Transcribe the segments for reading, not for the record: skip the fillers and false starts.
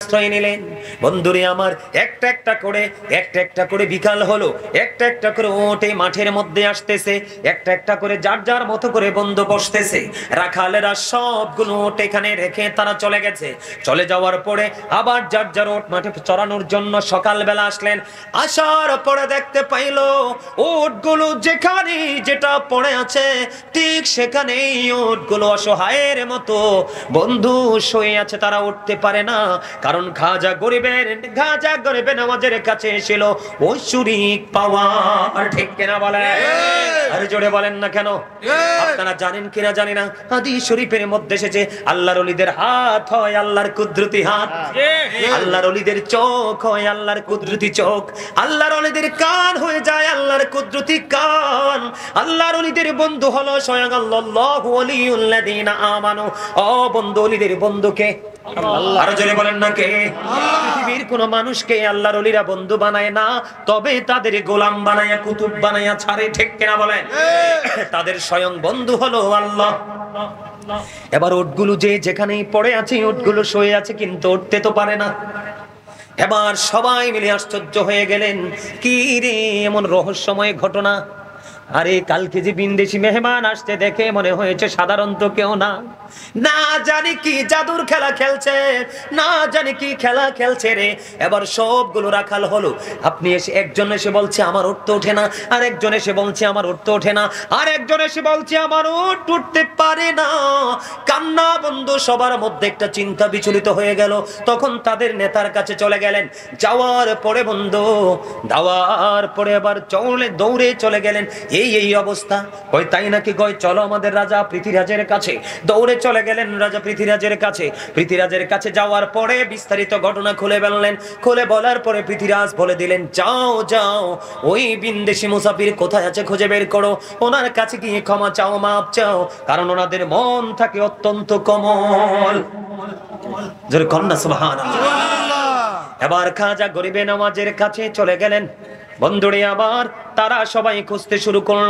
আশ্রয় নিলেন। বন্ধুরে আমার একটা একটা করে বিকাল হলো, একটা করে ওটে মাঠের মধ্যে আসতেছে, একটা করে যার যার মতো করে বন্ধু বসতেছে। রাখালেরা সবগুলো ওট এখানে রেখে তারা চলে গেছে। চলে যাওয়ার পরে আবার যার যার ওট মাঠে চড়ানোর জন্য সকালবেলা আসলেন। আসার পরে দেখতে পাইলো ওটগুলো যেখানে যেটা পড়ে আছে ঠিক সেখানেই ওটগুলো অসহায়ের মতো বন্ধু শুয়ে আছে, তারা উঠতে পারে না। কারণ খাজা গরিবের নামাজের কাছে এসেছিল ঐশ্বরিক পাওয়ার, ঠিক কিনা বলেন? আরে জোরে বলেন না কেন? আপনারা জানেন কিনা জানি না, হাদিস শরীফের মধ্যে এসেছে আল্লাহর ওলিদের হাত হয় আল্লাহর কুদরতি হাত, আল্লাহর ওলিদের চোখ হয় আল্লাহর কুদরতি চোখ, আল্লাহর ওলিদের কান হয়ে যায় আল্লাহর কুদরতি কান। আল্লাহর ওলিদের বন্ধু হলো স্বয়ং আল্লাহু ওলিউল্লাযিনা আমানু। ও বন্ধু, ওলিদের বন্ধুকে আল্লাহ। আরো জোরে বলেন না কে? পৃথিবীর কোন মানুষকে আল্লাহর ওলিরা বন্ধু বানায় না, তবে তাদের গোলাম বানায়া কুতুব বানায়া ছাড়ে, ঠিক কিনা বলেন? তাদের স্বয়ং বন্ধু হলো আল্লাহ। এবার ওটগুলো যে যেখানেই পড়ে আছে, ওটগুলো শুয়ে আছে কিন্তু উঠতে তো পারে না। এবার সবাই মিলে আশ্চর্য হয়ে গেলেন, কি রে এমন রহস্যময় ঘটনা? আরে কালকে যে বিন্দেশি মেহমান আসতে দেখে মনে হয়েছে সাধারণত কেউ না, না জানি কি জাদুর খেলা খেলছে, না জানি কি খেলা খেলছে রে। এবার সবগুলো রাখাল হলো। আপনি এসে একজন এসে বলছে আমার উঠতে ওঠে না, আর একজন এসে বলছে আমার উঠতে ওঠে না, আর একজন এসে বলছে আমার উঠতে পারে না। কান্না বন্ধু, সবার মধ্যে একটা চিন্তা বিচলিত হয়ে গেল। তখন তাদের নেতার কাছে চলে গেলেন। যাওয়ার পরে বন্ধু দাওয়ার পরে আবার দৌড়ে চলে গেলেন। এই অবস্থা, কই তাই নাকি? কই চলো আমাদের রাজা পৃথ্বীরাজের কাছে। দৌড়ে চলে গেলেন রাজা পৃথ্বীরাজের কাছে। পৃথ্বীরাজের কাছে যাওয়ার পরে বিস্তারিত ঘটনা খুলে বললেন। খুলে বলার পরে পৃথ্বীরাজ বলে দিলেন, যাও ওই বিন্দেশি মুসাফির কোথায় আছে খুঁজে বের করো, ওনার কাছে গিয়ে ক্ষমা চাও, মাপ চাও, কারণ ওনাদের মন থাকে অত্যন্ত কোমল। জোরে কন্যা সুবহানাল্লাহ। এবার খাজা গরিবে নামাজের কাছে চলে গেলেন। বন্ধুরে আবার তারা সবাই খুঁজতে শুরু করলো,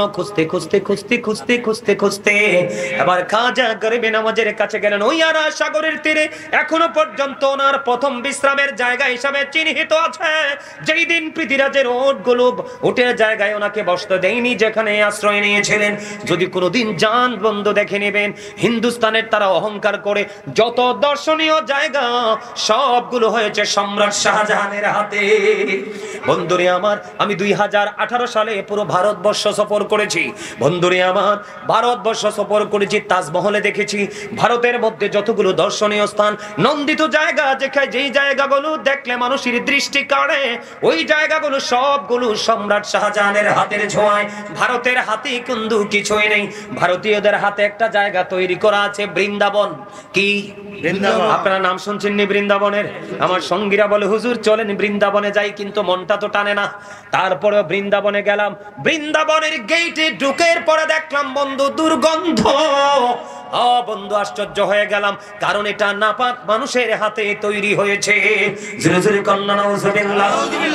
খুঁজতে এবার খাজা গরিবে নামাজের কাছে গেলেন। ওই আরা সাগরের তীরে এখনো পর্যন্ত ওনার প্রথম বিশ্রামের জায়গা হিসাবে চিহ্নিত আছে। যেই দিন পৃথ্বীরাজের ওটগুলো উটের জায়গায় ওনাকে বসতে দেয়নি, যেখানে আশ্রয় নিয়েছিলেন। যদি কোনোদিন যান বন্ধু দেখে নেবেন, হিন্দুস্তানের তারা অহংকার করে যত দর্শনীয় জায়গা সবগুলো হয়েছে সম্রাট শাহজাহানের হাতে। বন্ধুরে আমার, আমি 2018 সালে পুরো ভারতবর্ষ সফর করেছি। বন্ধুরে আমার, ভারতবর্ষ সফর করেছি, তাজমহলে দেখেছি। ভারতের মধ্যে যতগুলো দর্শনীয় স্থান, নন্দিত জায়গা, যেই জায়গাগুলো দেখলে মানুষের দৃষ্টি কাড়ে, ওই জায়গাগুলো সবগুলো সম্রাট শাহজাহানের হাতের ছোঁয়ায়। ভারতের হাতে কিন্তু কিছুই নেই। ভারতীয়দের হাতে একটা জায়গা তৈরি করা আছে, বৃন্দাবন। কি বৃন্দাবন? আপনারা নাম শুনছেন নি বৃন্দাবনের? আমার সঙ্গীরা বলে হুজুর চলেন বৃন্দাবনে যাই, কিন্তু মনটা তো টানে না। তারপরে বৃন্দাবনে গেলাম। বৃন্দাবনের গেটে ঢুকের পরে দেখলাম বন্ধু দুর্গন্ধ। বন্ধু আশ্চর্য হয়ে গেলাম, কারণ এটা নাপাক মানুষের হাতে তৈরি হয়েছে। জোরে জোরে কন্যা নাউজুবিল্লাহ।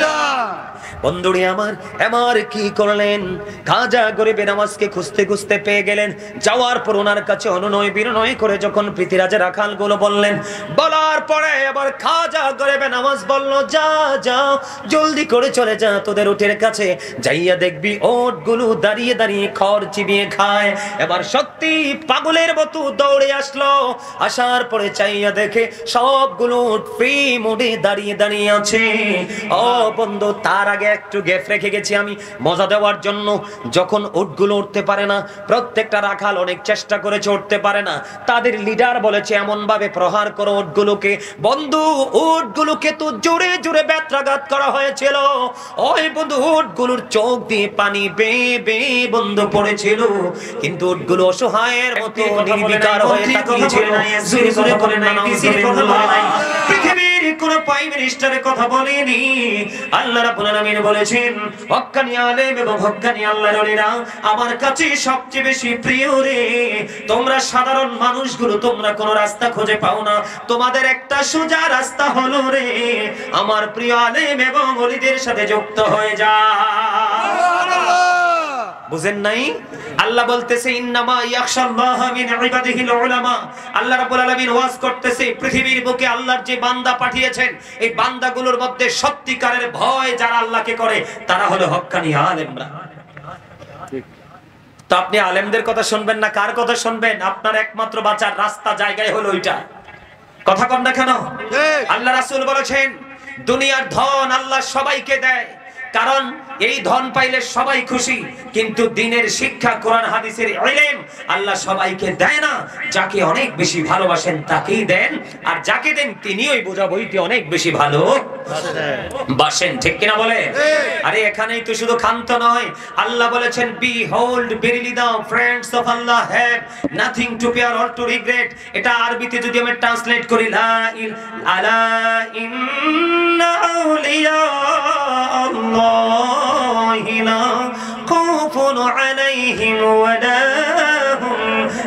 বন্ধুরে আমার কি করলেন? খাজা গরিবে নামাজকে খুঁজতে পেয়ে গেলেন। যাওয়ার পর ওনার কাছে অনুনয় বিনয় করে যখন পৃথ্বীরাজের রাখালগুলো বললেন, বলার পরে আবার খাজা গরিবে নামাজ বলল, যাও জলদি করে চলে যা তোদের উটের কাছে, যাইয়া দেখবি ওটগুলো দাঁড়িয়ে দাঁড়িয়ে খড় চিবিয়ে খায়। এবার সত্যি পাগলের মতো দৌড়ে আসলো। আসার পরে চাইয়া দেখে সবগুলো উট ফ্রি মোডে দাঁড়িয়ে আছে। বন্ধু, তার আগে একটু গ্যাপ রেখে গেছি আমি মজা দেওয়ার জন্য। যখন উটগুলো উঠতে পারে না, প্রত্যেকটা রাখাল অনেক চেষ্টা করেছে, উঠতে পারে না। তাদের লিডার বলেছে এমন ভাবে প্রহার করো উটগুলোকে। বন্ধু, উটগুলোকে তো জোরে জোরে ব্যত্রাঘাত করা হয়েছিল। ওই বন্ধু উটগুলোর চোখ দিয়ে পানি বেয়ে বন্ধু পড়েছিল, কিন্তু উটগুলো অসহায়ের মতো নির্বিকার হয়ে তাকিয়েছিল। জোরে জোরে করে নাই, পৃথিবীর কোন প্রাইম মিনিস্টারের কথা বলেনি। আল্লাহ রাব্বুল আলামিন বলেছেন, হক্কানি আলেম এবং হক্কানি আল্লাহর ওলিরা আমার কাছে সবচেয়ে বেশি প্রিয় রে। তোমরা সাধারণ মানুষগুলো তোমরা কোন রাস্তা খুঁজে পাও না, তোমাদের একটা সোজা রাস্তা হলো রে, আমার প্রিয় আলেম এবং ওলিদের সাথে যুক্ত হয়ে যাও। বুঝেন নাই? আল্লাহ বলতেছে ইন্নামা ইয়াখশাল্লাহা মিন ইবাদিহিল উলামা। আল্লাহ রাব্বুল আলামিন ওয়াজ করতেছে পৃথিবীর বুকে আল্লাহর যে বান্দা পাঠিয়েছেন এই বান্দাগুলোর মধ্যে সত্যিকারের ভয় যারা আল্লাহকে করে তারা হলো হক্কানি আলেমরা। তো আপনি আলেমদের কথা শুনবেন না কার কথা শুনবেন? আপনার একমাত্র বাঁচার রাস্তা জায়গায় হলো ওইটা। কথা কন না কেন? আল্লাহ রাসূল বলেছেন দুনিয়ার ধন আল্লাহ সবাইকে দেয়, কারণ এই ধন পাইলে সবাই খুশি, কিন্তু দ্বীনের শিক্ষা কোরআন হাদিসের ইলম আল্লাহ সবাইকে দেয় না। যাকে অনেক বেশি ভালোবাসেন তাকেই দেন, আর যাকে দেন তিনি ওই বোঝা বইতে অনেক বেশি ভালোবাসেন। ঠিক কিনা বলে? আরে এখানেই তো শুধু ক্ষান্ত নয়, আল্লাহ বলেছেন behold verily the friends of Allah have nothing to fear or to regret। এটা আরবিতে যদি আমি ট্রান্সলেট করি লা আলা ইন্না আউলিয়া আল্লাহি লা খাউফুন আলাইহিম ওয়া লা হুম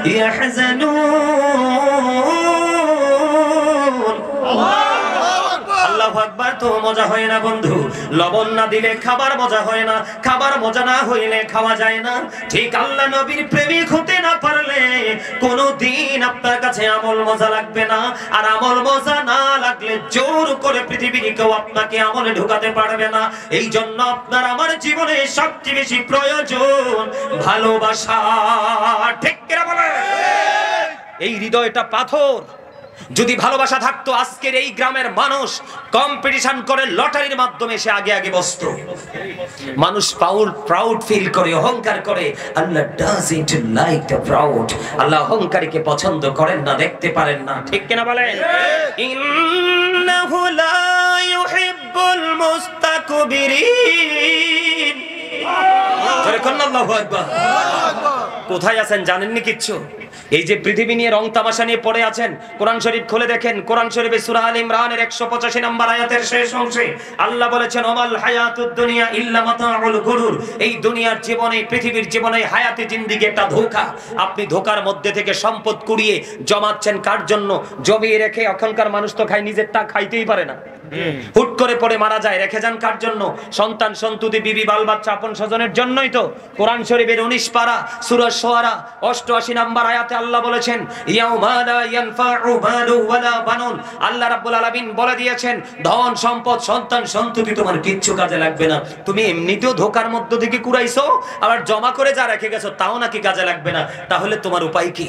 ইয়াহজানুন। আল্লাহু আকবার। তো মজা হয় না বন্ধু, লবণ না দিলে খাবার মজা হয় না, খাবার মজা না হইলে খাওয়া যায় না। ঠিক আল্লাহ নবীর প্রেমিক হতে না পারলে কোনদিন আপনার কাছে আমল মজা লাগবে না, আর আমল মজা না লাগলে জোর করে পৃথিবীর কেউ আপনাকে আমলে ঢুকাতে পারবে না। এই জন্য আপনার আমার জীবনে সবচেয়ে বেশি প্রয়োজন ভালোবাসা। ঠিক কিনা বলে? এই হৃদয়টা পাথর, যদি ভালোবাসা থাকতো আজকের এই গ্রামের মানুষ কম্পিটিশন করে লটারির মাধ্যমে সে আগে আগে বসতো। মানুষ প্রাউড ফিল করে, অহংকার করে। Allah doesn't like the proud. Allah অহংকারীকে পছন্দ করেন না, দেখতে পারেন না। ঠিক কিনা বলেন? ইন্নাহু লা ইউহিব্বুল মুস্তাকবিরিন। জোরে কোন আল্লাহু আকবার। কোথায় আছেন জানেননি কিচ্ছু? এই যে পৃথিবী নিয়ে রং তামাশা নিয়ে পড়ে আছেন, কোরআন শরীফ খুলে দেখেন। কোরআন শরীফে সূরা আল ইমরানের 185 নম্বর আয়াতের শেষ অংশে আল্লাহ বলেছেন ওমাল হায়াতুদ দুনিয়া ইল্লা মাতাউল গুরুর। এই দুনিয়ার জীবনে, পৃথিবীর জীবনে হায়াতে জিন্দেগি একটা ধোঁকা। আপনি ধোঁকার মধ্যে থেকে সম্পদ কুড়িয়ে জমাচ্ছেন কার জন্য? জমিয়ে রেখে এখনকার মানুষ তো খায়, নিজেরটা খাইতেই পারে না, হুট করে পড়ে মারা যায়। রেখে যান কার জন্য? সন্তান সন্ততি বিবি বাল বাচ্চা আপন স্বজনের জন্যই তো। কোরআন শরীফের 19 পারা সূরা শুআরা 88 নম্বর আয়াতে আল্লাহ বলেছেন ইয়াউমা লা ইয়ানফাউ মালু ওয়ালা বানুন। আল্লাহ রাব্বুল আলামিন বলে দিয়েছেন ধন সম্পদ সন্তান সন্ততি তোমার কিচ্ছু কাজে লাগবে না। তুমি এমনিতেও ধোঁকার মধ্য থেকে কুড়াইছো, আবার জমা করে যা রেখে গেছো তাও নাকি কাজে লাগবে না। তাহলে তোমার উপায় কি?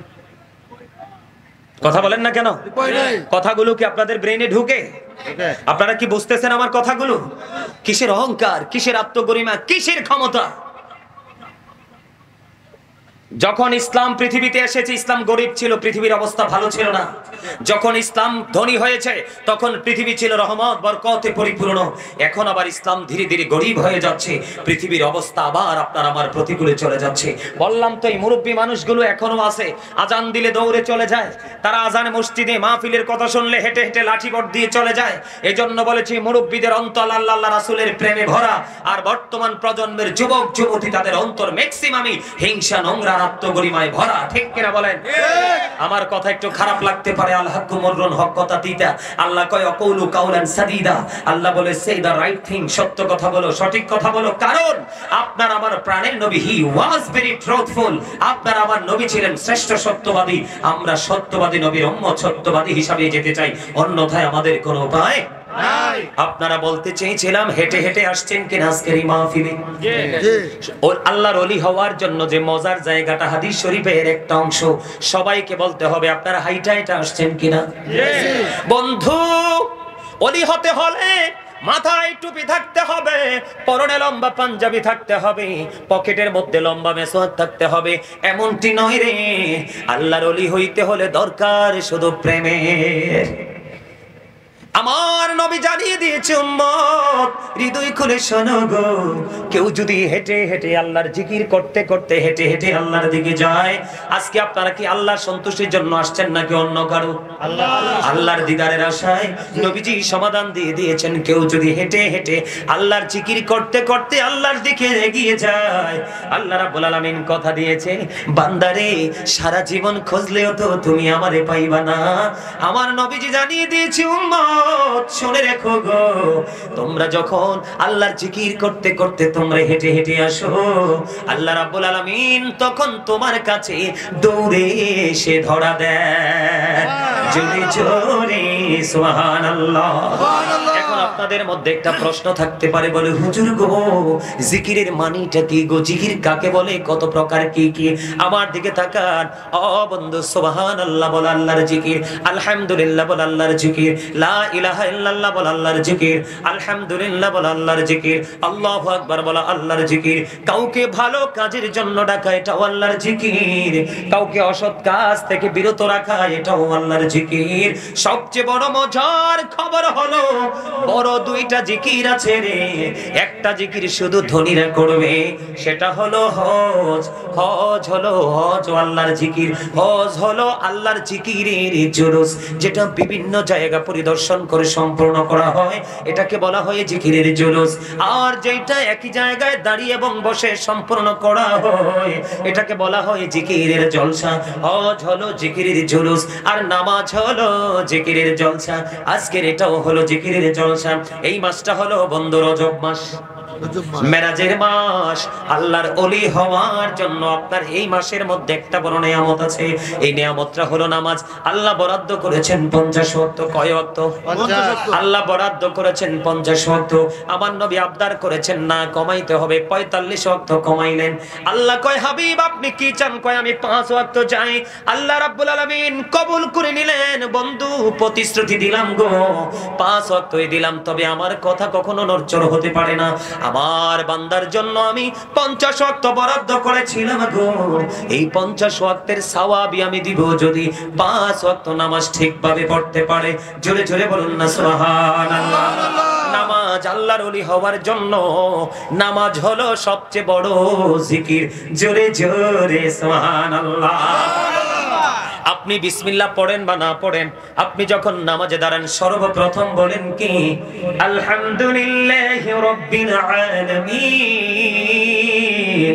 কথা বলেন না কেন? কথাগুলো কি আপনাদের ব্রেনে ঢুকে? আপনারা কি বুঝতেছেন আমার কথাগুলো? কিসের অহংকার, কিসের আত্মগরিমা, কিসের ক্ষমতা? যখন ইসলাম পৃথিবীতে এসেছে ইসলাম গরিব ছিল, পৃথিবীর অবস্থা ভালো ছিল না। যখন ইসলাম ধনী হয়েছে তখন পৃথিবী ছিল রহমত বরকতে পরিপূর্ণ। এখন আবার ইসলাম ধীরে ধীরে গরিব হয়ে যাচ্ছে, পৃথিবীর অবস্থা আবার আপনার আমার প্রতিকূলে চলে যাচ্ছে। বললাম তো এই মুরব্বী মানুষগুলো এখনো আছে, আজান দিলে দৌড়ে চলে যায়। তারা আজানে মসজিদে মাহফিলের কথা শুনলে হেঁটে হেঁটে লাঠিবট দিয়ে চলে যায়। এজন্য বলেছি মুরব্বীদের অন্তর আল্লাহ রাসূলের প্রেমে ভরা, আর বর্তমান প্রজন্মের যুবক যুবতী তাদের অন্তর ম্যাক্সিমামই হিংসা নোংরা আত্মগরিমায় ভরা। ঠিক কিনা বলেন? আমার কথা একটু খারাপ লাগতে পারে, আল হাক্কু মুররুন, হক কথা তিতা। আল্লাহ কয় অকৌলু কাউলান সাদীদা। আল্লাহ বলে সে দা রাইট থিং, সত্য কথা বলো, সঠিক কথা বলো। কারণ আপনার আমার প্রাণের নবী হি ওয়াজ ভেরি ট্রুথফুল। আপনার আমার নবী ছিলেন শ্রেষ্ঠ সত্যবাদী। আমরা সত্যবাদী নবীর উম্মত, সত্যবাদী হিসাবে যেতে চাই, অন্যথায় আমাদের কোনো উপায় নাই। আপনারা বলতে চেয়েছিলাম হেঁটে হেঁটে আসছেন কিনা আজকের এই মাহফিলে? আল্লাহর ওলি হওয়ার জন্য যে মজার জায়গাটা হাদিস শরীফের একটা অংশ, সবাইকে বলতে হবে আপনারা হাইটা হাইটা আসছেন কিনা? বন্ধু, ওলি হতে হলে মাথায় টুপি থাকতে হবে, পরনে লম্বা পাঞ্জাবি থাকতে হবে, পকেটের মধ্যে লম্বা মেসওয়াক থাকতে হবে। এমনটি নয় রে, আল্লাহর ওলি হইতে হলে দরকার শুধু প্রেমের। আমার নবী জানিয়ে দিয়েছে উম্মত হৃদয় খুলে শোনো গো, কেউ যদি হেঁটে হেঁটে আল্লাহর জিকির করতে করতে হেঁটে হেঁটে আল্লাহর দিকে যায়, আজকে আপনারা কি আল্লাহর সন্তুষ্টির জন্য আসছেন নাকি অন্য কারো? আল্লাহর দিদারের আশায়। নবীজি সমাধান দিয়ে দিয়েছেন কেউ যদি হেঁটে হেঁটে আল্লাহর জিকির করতে করতে আল্লাহর দিকে এগিয়ে যায়, আল্লাহ রাব্বুল আলামিন কথা দিয়েছে বান্দারে সারা জীবন খুঁজলেও তো তুমি আমারে পাইবা না। আমার নবীজি জানিয়ে দিয়েছে উম্মত শুনে রেখো গো, তোমরা যখন আল্লাহর জিকির করতে করতে তোমরা হেঁটে হেঁটে আসো, আল্লাহ রাব্বুল আলামিন তখন তোমার কাছে দৌড়ে এসে ধরা দেয়। জোরে জোরে সুবহানাল্লাহ। এখন আপনাদের মধ্যে একটা প্রশ্ন থাকতে পারে, বলে হুজুর গো জিকিরের মানেটা কি গো, জিকির কাকে বলে, কত প্রকার কি কি? আমার দিকে তাকান ও বন্ধু। সুবহানাল্লাহ বল আল্লাহর জিকির, আলহামদুলিল্লাহ বল আল্লাহর জিকির, লা ইলাহা ইল্লাল্লাহ বল আল্লাহর জিকির, আলহামদুলিল্লাহ বল আল্লাহর জিকির, আল্লাহু আকবার বল আল্লাহর জিকির। কাউকে ভালো কাজের জন্য ডাকা এটাও আল্লাহর জিকির, কাউকে অসৎ কাজ থেকে বিরত রাখা এটাও আল্লাহর জিকির। সবচেয়ে বড় মজার খবর হলো বড় দুইটা জিকির আছে রে। একটা জিকির শুধু ধনীরা করবে, সেটা হলো হজ। হজ হলো আল্লাহর জিকির। হজ হলো আল্লাহর জিকিরের জুলুস, যেটা বিভিন্ন জায়গা পরিদর্শন করে সম্পূর্ণ করা হয়, এটাকে বলা হয় জিকিরের জুলুস। আর যেটা একই জায়গায় দাঁড়িয়ে এবং বসে সম্পূর্ণ করা হয়, এটাকে বলা হয় জিকিরের জলসা। হজ হলো জিকিরের জুলুস, আর নামাজ হলো জিকিরের জলসা। আজকের এটাও হলো জিকিরের জলসা। এই মাসটা হলো বন্ধু রজব মাস, মেরাজের মাস। আল্লাহর ওলি হওয়ার জন্য আপনার এই মাসের মধ্যে একটা বড় নিয়ামত আছে। এই নিয়ামতটা হলো নামাজ। আল্লাহ বরাদ্দ করেছেন 50 ওয়াক্ত। কয় ওয়াক্ত? আল্লাহ বরাদ্দ করেছেন 50 ওয়াক্ত। আমার নবী আবদার করেছেন না কমাইতে হবে, 45 ওয়াক্ত কমাইলেন। আল্লাহ কয় হাবিব আপনি কি চান? কয় আমি 5 ওয়াক্ত চাই। আল্লাহ রাব্বুল আলামিন কবুল করে নিলেন। বন্ধু প্রতিশ্রুতি দিলাম গো, 5 ওয়াক্তই দিলাম, তবে আমার কথা কখনো নড়চড় হতে পারে না। আমার বান্দার জন্য আমি 50 ওয়াক্ত বরাদ্দ করেছিলাম গো। এই 50 ওয়াক্তের সওয়াবই আমি দিব যদি 5 ওয়াক্ত নামাজ ঠিকভাবে পড়তে পারে। জোরে জোরে বলুন না সুবহানাল্লাহ। নামাজ আল্লাহর ওলি হওয়ার জন্য নামাজ হলো সবচেয়ে বড় জিকির। জোরে জোরে সুবহানাল্লাহ। আপনি বিসমিল্লাহ পড়েন বা না পড়েন, আপনি যখন নামাজে দাঁড়ান সর্বপ্রথম বলেন কি? আলহামদুলিল্লাহি রাব্বিল আলামিন।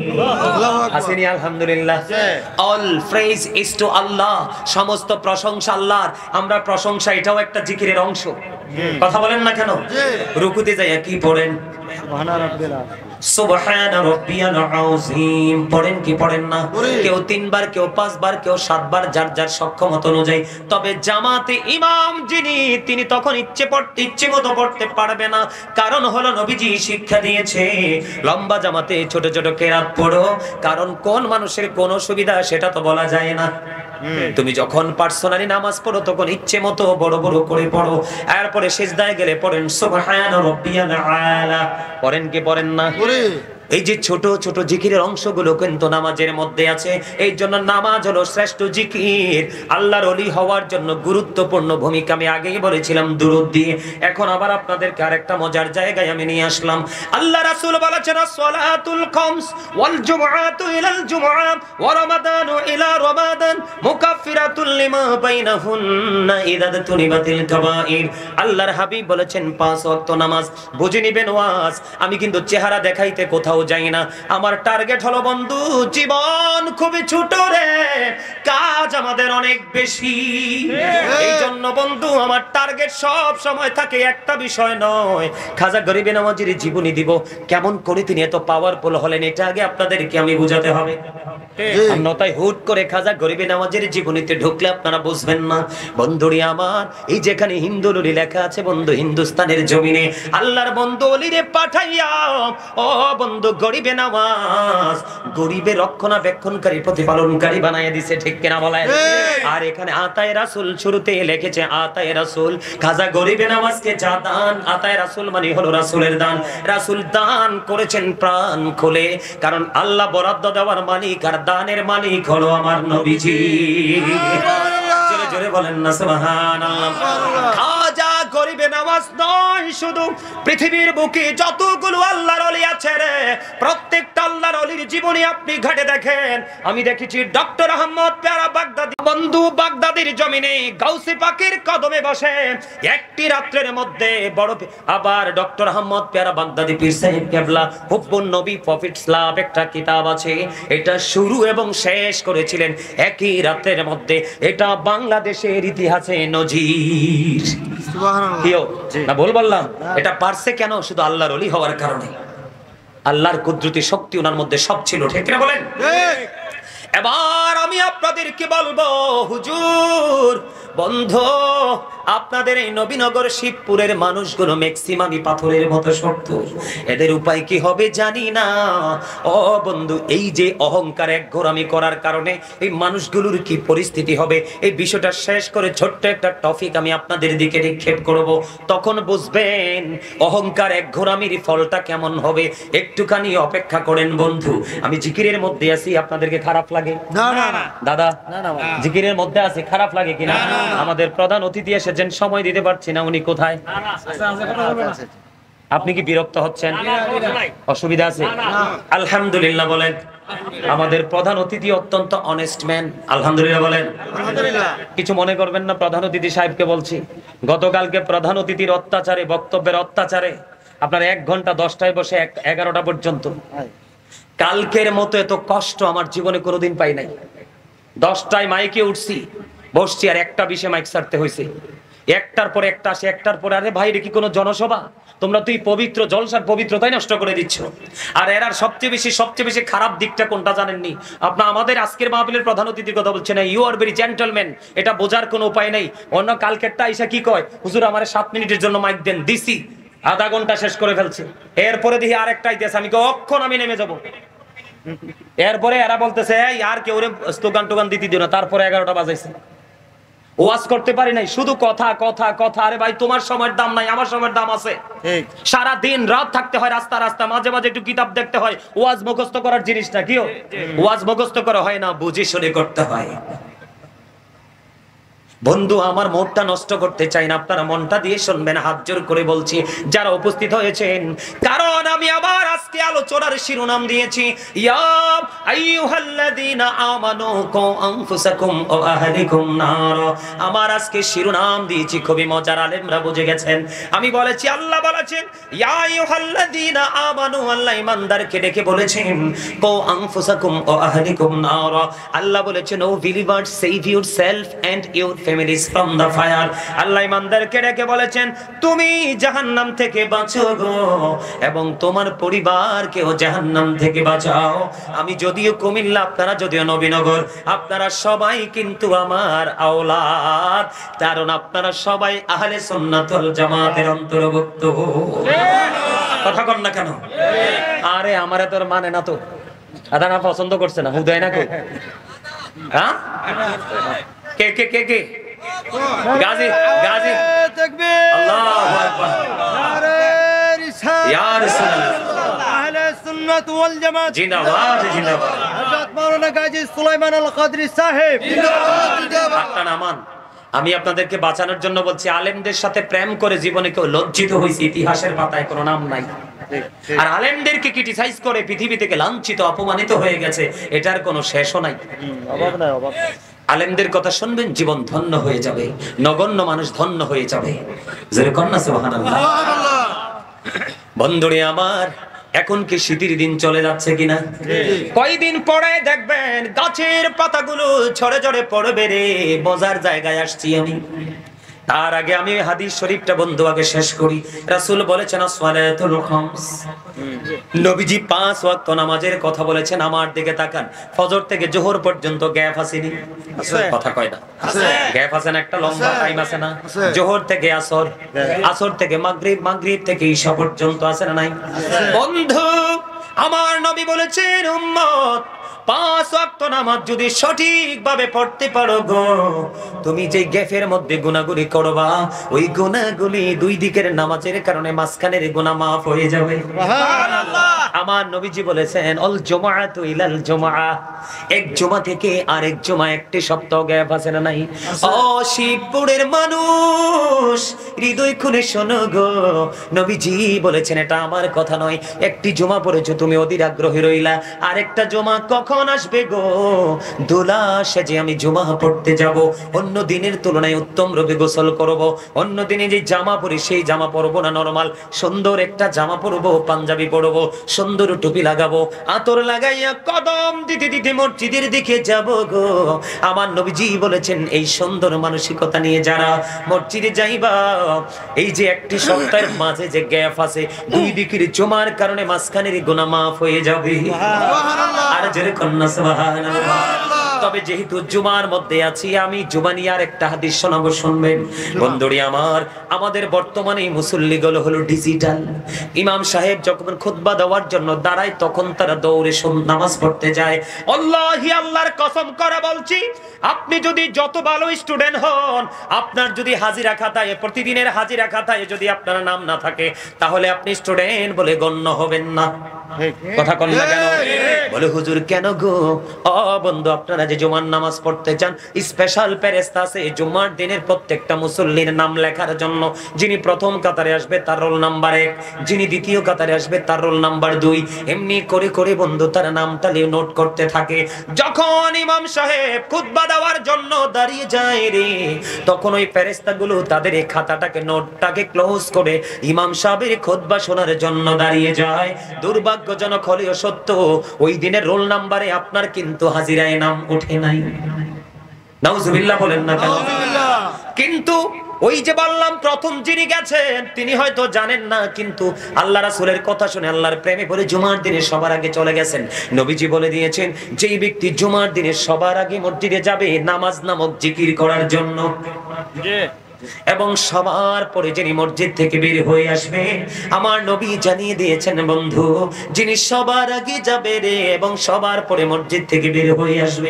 আসেনি আলহামদুলিল্লাহ। All praise is to Allah. সমস্ত প্রশংসা আল্লাহর। আমরা প্রশংসা, এটাও একটা জিকিরের অংশ। কথা বলেন না কেন? রুকুতে যাইয়া কি পড়েন? সুবহানা রাব্বিল সুবহানা রাব্বিয়াল আযীম পড়েন কি পড়েন না? কেউ 3 বার, কেউ 5 বার, কেউ 7 বার, যার যার সক্ষমতা অনুযায়ী। তবে জামাতে ইমাম যিনি, তিনি তখন ইচ্ছে মতো পড়তে পারবে না। কারণ হলো নবীজি শিক্ষা দিয়েছে লম্বা জামাতে ছোট ছোট কেরাত পড়ো। কারণ কোন মানুষের কোন সুবিধা সেটা তো বলা যায় না। তুমি যখন পার্সোনালি নামাজ পড়ো তখন ইচ্ছে মতো বড় বড় করে পড়ো। এরপরে সিজদায় গেলে পড়েন সুবহানা রাব্বিয়াল আলা। পড়েন কি পড়েন না? এই যে ছোট ছোট জিকিরের অংশগুলো কিন্তু নামাজের মধ্যে আছে। এই জন্য নামাজ হলো শ্রেষ্ঠ জিকির। আল্লাহর ওলি হওয়ার জন্য গুরুত্বপূর্ণ ভূমিকা আমি আগেই বলেছিলাম দুরূদ দিয়ে। এখন আবার আপনাদেরকে আরেকটা মজার জায়গায় আমি নিয়ে আসলাম। আল্লাহ রাসূল বলেছেন আসসালাতুল খামস ওয়াল জুমআতু ইলাল জুমআ ওয়া রমাদানু ইলা রমাদান মুকাফফিরাতুল লিমা বাইনাহুন্না ইযা তুনিবাতিল কাবাইর। আল্লাহর হাবিব বলেছেন 5 ওয়াক্ত নামাজ। বুঝে নিবেন ওয়াজ, আমি কিন্তু চেহারা দেখাইতে কোথাও যাই না। আমার টার্গেট হলো বন্ধু, জীবন খুবই ছোট রে, কাজ আমাদের অনেক বেশি। এই জন্য বন্ধু আমার টার্গেট সব সময় থাকে একটা বিষয় নয়, খাজা গরিবে নওয়াজের জীবনী দিব। কেমন করে তিনি এত পাওয়ারফুল হলেন এটা আগে আপনাদেরকে আমি বুঝাতে হবে। অন্যথায় হুট করে খাজা গরিবে নওয়াজের জীবনীতে ঢুকলে আপনারা বুঝবেন না। বন্ধুরি আমার, এই যেখানে হিন্দুলুরি লেখা আছে বন্ধু, হিন্দুস্তানের জমিনে আল্লাহর বন্ধু অলিরে পাঠাইয়া ও বন্ধু গরিবে নওয়াজ গরিবের রক্ষণাবেক্ষণকারী প্রতিপালনকারী বানাইয়া দিছে। ঠিক কিনা বলেন? আর এখানে আতায়ে রাসূল শুরুতে লিখেছে আতায়ে রাসূল। খাজা গরিবে নওয়াজকে যা দান, আতায়ে রাসূল মানে হলো রাসূলের দান। রাসূল দান করেছেন প্রাণ খুলে, কারণ আল্লাহ বরাদ্দ দেওয়ার মালিক আর দানের মালিক হলো আমার নবীজি। জোরে জোরে বলেন না সুবহানাল্লাহ। খাজা গরিবে নওয়াজ নয় শুধু, পৃথিবীর বুকে যতগুলো আল্লাহর ওলি আছে রে, প্রত্যেকটা আল্লাহর ওলির জীবনী আপনি ঘাটে দেখেন। আমি দেখেছি ডক্টর আহমদ পেয়ারা বাগদাদি বন্ধু বাগদাদির জমিনে গাউসে পাকের কদমে বসে একটি রাত্রের মধ্যে বড়। আবার ডক্টর আহমদ পেয়ারা বাগদাদি পীর সাহেব কেবলা হুব্বুন নবী প্রফিটস লাভ একটা কিতাব আছে, এটা শুরু এবং শেষ করেছিলেন একই রাতের মধ্যে। এটা বাংলাদেশের ইতিহাসে নজির। সুবহানাল্লাহ। না ভুল বললাম? এটা পারছে কেন? শুধু আল্লাহর ওলি হওয়ার কারণে। আল্লাহর কুদরতি শক্তি ওনার মধ্যে সব ছিল, ঠিক না বলেন? এবার আমি আপনাদেরকে বলবো, হুজুর বন্ধু, আপনাদের এই নবীনগর শিবপুরের মানুষগুলো ম্যাক্সিমামই পাথরের মতো শক্ত, এদের উপায় কি হবে জানি না। ও বন্ধু, এই যে অহংকার একঘোরামি করার কারণে এই মানুষগুলোর কি পরিস্থিতি হবে, এই বিষয়টা শেষ করে ছোট্ট একটা টপিক আমি আপনাদের দিকে নিক্ষেপ করব, তখন বুঝবেন অহংকার একঘোরামির ফলটা কেমন হবে। একটুখানি অপেক্ষা করেন বন্ধু। আমি জিকিরের মধ্যে আছি, আপনাদেরকে খারাপ লাগে? না না না দাদা, জিকিরের মধ্যে আছে, খারাপ লাগে কিনা? আমাদের প্রধান অতিথি এসেছেন, সময় দিতে পারছি না, উনি কোথায়? আপনি কি বিরক্ত হচ্ছেন? অসুবিধা আছে? আলহামদুলিল্লাহ বলেন। আমাদের প্রধান অতিথি অত্যন্ত অনেস্ট ম্যান, আলহামদুলিল্লাহ বলেন। কিছু মনে করবেন না, প্রধান অতিথি সাহেবকে বলছি। গতকালকে প্রধান অতিথির অত্যাচারে, বক্তব্যের অত্যাচারে আপনার 1 ঘন্টা 10টায় বসে 11টা পর্যন্ত, কালকের মতো এত কষ্ট আমার জীবনে কোনোদিন পাই নাই। 10টায় মাইকে উঠছি, বসছি, আর 1:20 মাইক ছাড়তে হয়েছে। 1টার পর একটা আসে, 1টার পর, আরে ভাই, এটা কি কোনো জনসভা? তোমরা তুই পবিত্র জলসার পবিত্রতাই নষ্ট করে দিচ্ছ। আর এরার সবচেয়ে বেশি খারাপ দিকটা কোনটা জানেননি? আপনার আমাদের আজকের মাহফিলের প্রধান অতিথির কথা বলছেন, ইউ আর ভেরি জেন্টলম্যান, এটা বোঝার কোনো উপায় নেই। অন্য কালকেরটা আইসা কি কয়, হুজুর আমারে 7 মিনিটের জন্য মাইক দেন, দিছি, আধা ঘন্টা শেষ করে ফেলছে। এরপরে দেখি আরেকটা আইতেছে, আমি কখন আমি নেমে যাব। এরপরে এরা বলতেছে আর কেউ স্লোগান টোগান দিতে দিও না। তারপরে 11টা বাজাইছে, ওয়াজ করতে পারি নাই, শুধু কথা কথা কথা। আরে ভাই, তোমার সময়ের দাম নাই, আমার সময়ের দাম আছে। সারা দিন রাত থাকতে হয় রাস্তা রাস্তা, মাঝে মাঝে একটু কিতাব দেখতে হয়। ওয়াজ মুখস্থ করার জিনিস না কিও, ওয়াজ মুখস্থ করা হয় না, বুঝে শুনে করতে হয়। বন্ধু, আমার মনটা নষ্ট করতে চাই না, আপনারা মনটা দিয়ে শুনবেন, হাত জোর করে বলছি যারা উপস্থিত হয়েছেন। কারণ আমি আবার আজকে আলোচনার শিরোনাম দিয়েছি, ইয়া আইয়ুহাল্লাযীনা আমানু কু আনফুসাকুম ওয়া আহলিকুম নার। আমার আজকে শিরোনাম দিয়েছি খুবই মজার, আলেমরা বুঝে গেছেন। আমি বলেছি, আল্লাহ বলেছেন ইয়া আইয়ুহাল্লাযীনা আমানু, আল্লাহ ঈমানদারকে ডেকে বলেছেন কু আনফুসাকুম ওয়া আহলিকুম নার। আল্লাহ বলেছেন, O believers, save yourself and your families from the fire। Allah ইমানদারকে ডেকে বলেছেন, তুমি জাহান্নাম থেকে বাঁচো গো, এবং তোমার পরিবারকেও জাহান্নাম থেকে বাঁচাও। আমি যদিও কুমিল্লা, আপনারা যদিও নবীনগর, আপনারা সবাই কিন্তু আমার আওলাদ, কারণ আপনারা সবাই আহলে সুন্নাত ওয়াল জামাতের অন্তর্ভুক্ত। কথা কন না কেন? আরে আমারে তোর মানে না তো, আদানা পছন্দ করছে না, হুদায় না কই? হ্যাঁ, কে কে কে কে? গাজী গাজী তাকবীর, আল্লাহু আকবার, নারে রিসালাত, ইয়া রাসূলুল্লাহ, আহলে সুন্নাত ওয়াল জামাত জিন্দাবাদ জিন্দাবাদ। হযরত মাওলানা গাজী সুলাইমান আল কাদরী সাহেব জিন্দাবাদ জিন্দাবাদ। আপনারা নামান, আমি আপনাদেরকে বাঁচানোর জন্য বলছি, আলেমদের সাথে প্রেম করে জীবনে কেউ লজ্জিত হয়েছে ইতিহাসের পাতায় কোনো নাম নাই। আর আলেমদেরকে ক্রিটিসাইজ করে পৃথিবী থেকে লাঞ্ছিত অপমানিত হয়ে গেছে, এটার কোনো শেষও নাই, অভাব নাই, অভাব। আলেমদের কথা শুনবেন, জীবন ধন্য হয়ে যাবে, নগণ্য মানুষ ধন্য হয়ে যাবে। জোরে কন্যা সুবহানাল্লাহ। বন্ধুরে আমার, এখন কি শীতের দিন চলে যাচ্ছে কিনা? কয়দিন পরে দেখবেন গাছের পাতাগুলো ঝরে ঝরে পড়বে রে, মজার জায়গায় আসছি আমি। তার আগে আমি হাদিস শরীফটা বন্ধু আগে শেষ করি। রাসূল বলেছেন আসসালাতুল খামস, নবীজি 5 ওয়াক্ত নামাজের কথা বলেছেন। আমার দিকে তাকান, ফজর থেকে জোহর পর্যন্ত গ্যাপ আসেনি? কথা কয় না, গ্যাপ আছে না? একটা লম্বা টাইম আছে না? জোহর থেকে আসর, আসর থেকে মাগরিব, মাগরিব থেকে ঈশা পর্যন্ত আছে না নাই? বন্ধু আমার নবী বলেছেন, উম্মত 5 ওয়াক্ত নামাজ যদি সঠিকভাবে পড়তে পারো গো, তুমি যে গ্যাপের মধ্যে গুনাহগুলি করবা, ওই গুনাহগুলি 2 দিকের নামাজের কারণে মাঝখানের গুনাহ maaf হয়ে যাবে। সুবহানাল্লাহ। আমার নবীজি বলেছেন, অল জুমআতু ইলাল জুমআ, এক জুমা থেকে আরেক জুমা একটি সপ্তাহ গ্যাপ আছে না নাই? ও শিবপুরের মানুষ, হৃদয় খুলে শোনো গো, নবীজি বলেছেন, এটা আমার কথা নয়। একটি জুমা পড়েছো তুমি, অধীর আগ্রহে রইলা, আরেকটা জুমা কখন আসবে গো? দোলা সেজে আমি জুমা পড়তে যাব, অন্য দিনের তুলনায় উত্তম রূপে গোসল করব, অন্য দিনে যে জামা পরি সেই জামা পরবো না, নরমাল সুন্দর একটা জামা পরবো, পাঞ্জাবি পরবো, সুন্দর টুপি লাগাবো, আতর লাগাইয়া কদম দিতে দিতে মসজিদের দিকে যাব গো। আমার নবীজি বলেছেন এই সুন্দর মানসিকতা নিয়ে যারা মসজিদে যাইবা, এই যে একটি সপ্তাহের মাঝে যে গ্যাপ আছে, দুই দিকের জমার কারণে মাঝখানের গুনাহ মাফ হয়ে যাবে। আর জোরে কন্যা সুবহানাল্লাহ। তবে যেহেতু জুমার মধ্যে আছি, আমি জুমা নিয়ে আর একটা হাদিস শোনাবো, শুনবেন বন্ধুরি আমার। আমাদের বর্তমানে মুসল্লিগুলো হলো ডিজিটাল। ইমাম সাহেব যখন খুতবা দেওয়ার জন্য দাঁড়ায়, তখন তারা দৌড়ে নামাজ পড়তে যায়। আল্লাহি, আল্লাহর কসম করে বলছি, আপনি যদি যত ভালো স্টুডেন্ট হন, আপনার যদি হাজিরা খাতায়, প্রতিদিনের হাজিরা খাতায় যদি আপনার নাম না থাকে, তাহলে আপনি স্টুডেন্ট বলে গণ্য হবেন না। কথা কন না কেন? বলে হুজুর কেন গো? ও বন্ধু, আপনারা যে জুমার নামাজ পড়তে চান, স্পেশাল ফেরেশতা আছে জুমার দিনের প্রত্যেকটা মুসল্লির নাম লেখার জন্য। যিনি প্রথম কাতারে আসবে তার রোল নাম্বার 1, যিনি দ্বিতীয় কাতারে আসবে তার রোল নাম্বার 2, এমনি করে করে বন্ধু তার নামটা নোট করতে থাকে। যখন ইমাম সাহেব খুতবা দেওয়ার জন্য দাঁড়িয়ে যায় রে, তখন ওই ফেরেশতাগুলো তাদের এই খাতাটাকে, নোটটাকে ক্লোজ করে ইমাম সাহেবের খুতবা শোনার জন্য দাঁড়িয়ে যায়। দুর্ভাগ্যজনক হলেও সত্য, ওই দিনের রোল নাম্বারে আপনার কিন্তু হাজিরায় নাম ওঠে নাই। নাউজুবিল্লাহ বলেন না কেন? কিন্তু ওই যে বললাম, প্রথম যিনি গেছেন তিনি হয়তো জানেন না, কিন্তু আল্লাহ রাসূলের কথা শুনে আল্লাহর প্রেমে পড়ে জুমার দিনে সবার আগে চলে গেছেন। নবীজি বলে দিয়েছেন, যেই ব্যক্তি জুমার দিনে সবার আগে মসজিদে যাবে নামাজ নামক জিকির করার জন্য, এবং সবার পরে যিনি মসজিদ থেকে বের হয়ে আসবে, আমার নবী জানিয়ে দিয়েছেন বন্ধু, যিনি সবার আগে যাবে রে এবং সবার পরে মসজিদ থেকে বের হয়ে আসবে,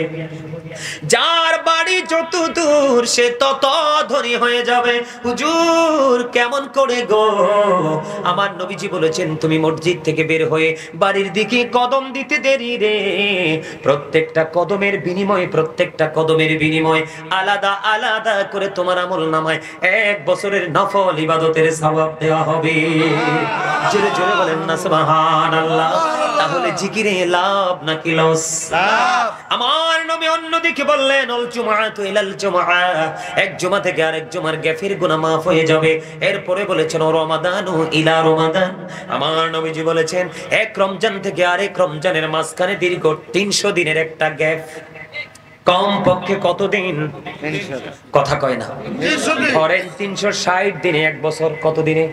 যার বাড়ি যত দূর সে তত ধনী হয়ে যাবে। হুজুর কেমন করে গো? আমার নবীজি বলেছেন, তুমি মসজিদ থেকে বের হয়ে বাড়ির দিকে কদম দিতে দেরি রে, প্রত্যেকটা কদমের বিনিময়ে, প্রত্যেকটা কদমের বিনিময়ে আলাদা আলাদা করে তোমার আমল নামায় 1 বছরের নফল ইবাদতের সওয়াব দেওয়া হবে। জোরে জোরে বলেন না সুবহানাল্লাহ। তাহলে জিকিরে লাভ নাকি লস? আমার নবী অন্যদিকে বললেন, আল জুমআতু ইলাল জুমআ, এক জুমা থেকে আরেক জুমার গ্যাফের গুনাহ মাফ হয়ে যাবে। এরপরে বলেছেন রমাদানু ইলা রমাদান, আমার নবীজি বলেছেন এক রমজান থেকে আরেক রমজানের মাঝখানে দীর্ঘ 300 দিনের একটা গ্যাপ। কম পক্ষে কতদিন? কথা কয় না। ধরেন 360 দিনে 1 বছর। কত দিনে?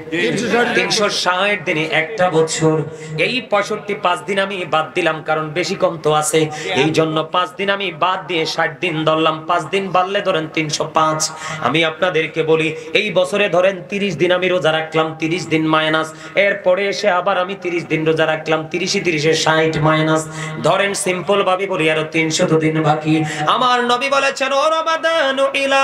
360 দিনে একটা বছর। এই 65 5 দিন আমি বাদ দিলাম, কারণ বেশি কম তো আছে, এই জন্য 5 দিন আমি বাদ দিয়ে 60 দিন ধরলাম। 5 দিন বাড়লে ধরেন 305। আমি আপনাদেরকে বলি, এই বছরে ধরেন 30 দিন আমি রোজা রাখলাম, 30 দিন মাইনাস, এরপরে এসে আবার আমি 30 দিন রোজা রাখলাম, 30 60 মাইনাস, ধরেন সিম্পল ভাবে বলি আরো 300 দিন বাকি। আমার নবী বলেছেন ও রমাদান ইলা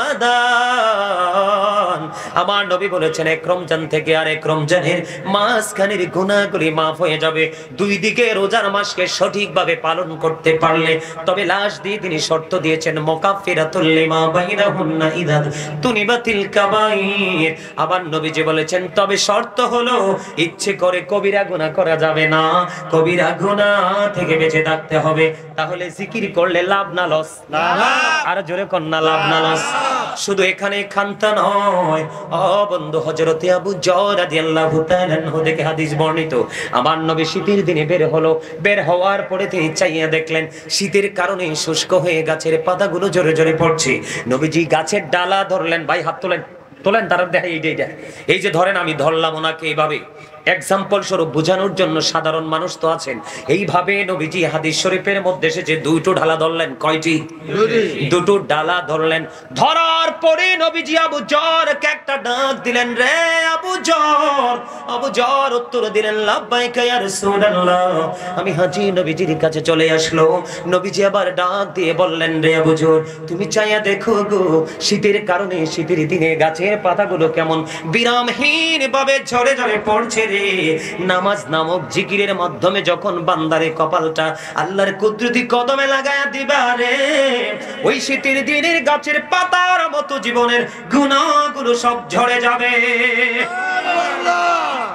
রমাদান, আমার নবী বলেছেন এক রমজান থেকে আরেক রমজানের মাঝখানের গুনাহগুলি মাফ হয়ে যাবে, দুই দিকে রোজার মাসকে সঠিকভাবে পালন করতে পারলে। তবে লাস্ট দিয়ে তিনি শর্ত দিয়েছেন, মুকাফফিরাতুল লিমা বাইনাহুন্না ইযা তুনিবাতিল কাবাইর। আবার নবীজি বলেছেন, তবে শর্ত হলো ইচ্ছে করে কবিরা গুনাহ করা যাবে না, কবিরা গুনাহ থেকে বেঁচে থাকতে হবে। তাহলে জিকির করলে লাভ না লস? আর জোরে কন্যা লাভ না লস? শুধু এখানে খান্তা নয় ও বন্ধু, হযরতে আবু যর রাদিয়াল্লাহু তাআলা আনহু থেকে হাদিস বর্ণিত, আমার নবী শীতের দিনে বের হলো, বের হওয়ার পরে তিনি চাইয়া দেখলেন শীতের কারণে শুষ্ক হয়ে গাছের পাতাগুলো জোরে জোরে পড়ছে। নবীজি গাছের ডালা ধরলেন, ভাই হাত তোলেন তোলেন, তারা দেখে এই যে ধরেন, আমি ধরলাম ওনাকে এইভাবে এক্সাম্পল স্বরূপ বোঝানোর জন্য, সাধারণ মানুষ তো আছেন। এইভাবে নবীজি হাদিস শরীফের মধ্যে এসেছে দুটো ডালা ধরলেন। কয়টি? দুটো ডালা ধরলেন। ধরার পরে নবীজি আবু যরকে একটা ডাক দিলেন, রে আবু যর। আবু যর উত্তর দিলেন, লাব্বাইকা ইয়া রাসূলুল্লাহ। আমি হাজী নবীজির কাছে চলে আসলো। নবীজি আবার ডাক দিয়ে বললেন, রে আবু যর, তুমি চাইয়া দেখো গো, শীতের কারণে শীতের দিনে গাছের পাতাগুলো কেমন বিরামহীন ভাবে ঝরে ঝরে পড়ছে। নামাজ নামক জিকিরের মাধ্যমে যখন বান্দারে কপালটা আল্লাহর কুদরতি কদমে লাগায়া দিবা রে, ওই শীতের দিনের গাছের পাতার মতো জীবনের গুনাহগুলো সব ঝরে যাবে।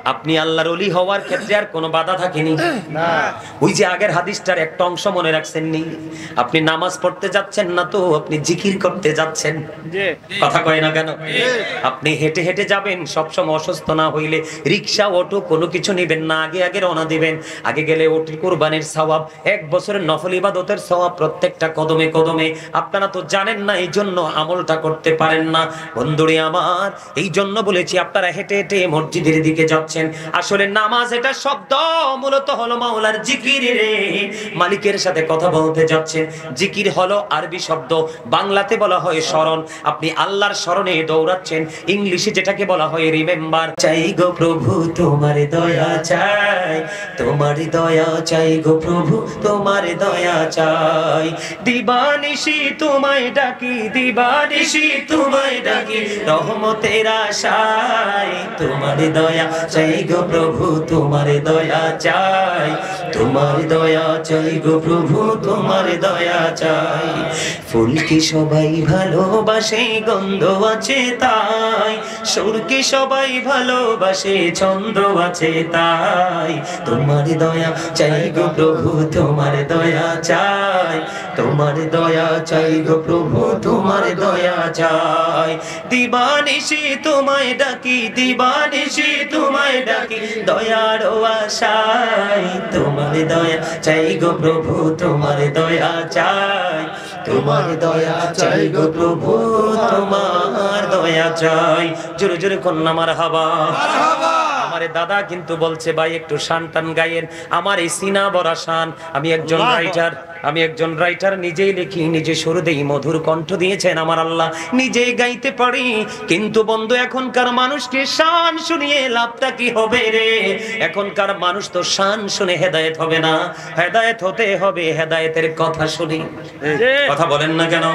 আপনি আল্লাহর ওলি হওয়ার ক্ষেত্রে আর কোনো বাধা থাকেনি না। ওই যে আগের হাদিসটার একটা অংশ মনে রাখছেন নি, আপনি নামাজ পড়তে যাচ্ছেন না তো আপনি জিকির করতে যাচ্ছেন। কথা কয় না কেন? আপনি হেঁটে হেঁটে যাবেন, সবসময় অসুস্থ না হইলে রিক্সা অটো কোনো কিছু নেবেন না, আগে আগে রওনা দিবেন। আগে গেলে ওটি কুরবানির সওয়াব, 1 বছরের নফল ইবাদতের সওয়াব প্রত্যেকটা কদমে কদমে। আপনারা তো জানেন না, এই জন্য আমলটা করতে পারেন না। বন্ধুরে আমার, এই জন্য বলেছি আপনারা হেঁটে হেঁটে মসজিদের দিকে যাচ্ছেন। আসলে নামাজ এটা শব্দ মূলত হলো মাওলার জিকির রে, মালিকের সাথে কথা বলতে যাচ্ছেন। জিকির হলো আরবি শব্দ, বাংলাতে বলা হয় স্মরণ। আপনি আল্লাহর স্মরণে দৌড়াচ্ছেন, ইংলিশে যেটাকে বলা হয় রিমেম্বার। চাই গো প্রভু তোমার দয়া চাই, তোমার দয়া চাই গো প্রভু তোমার দয়া চাই। দিবানিশি তোমায় ডাকি, দিবানিশি তোমায় ডাকি, রহমতের আশায় তোমার দয়া চাই গো প্রভু তোমার দয়া চাই, তোমার দয়া চাই গো প্রভু তোমার দয়া চাই। ফুলকে সবাই ভালোবাসে গন্ধ আছে তাই, সুরকে সবাই ভালোবাসে ছন্দ আছে তাই, তোমার দয়া চাই গো প্রভু তোমার দয়া চাই, তোমার দয়া চাই গো প্রভু তোমার দয়া চাই। দিবানিশি তোমায় ডাকি, দিবানিশি তোমায় ডাকি, দয়ার আশায় তোমার দয়া চাই গো প্রভু তোমার দয়া চাই, তোমার দয়া চাই গো প্রভু তোমার দয়া চাই। জোরে জোরে কন্যা মারহাবা। আমারে দাদা কিন্তু বলছে ভাই একটু শান টান গায়েন। আমার এই সিনা বড়া শান, আমি একজন রাইটার, নিজেই লিখি, নিজে সুর দেই, মধুর কণ্ঠ দিয়েছেন আমার আল্লাহ, নিজেই গাইতে পারি। কিন্তু বন্ধু এখনকার মানুষকে শান শুনিয়ে লাভটা কি হবে রে? এখনকার মানুষ তো শান শুনে হেদায়েত হবে না, হেদায়েত হতে হবে হেদায়েতের কথা শুনি। কথা বলেন না কেন?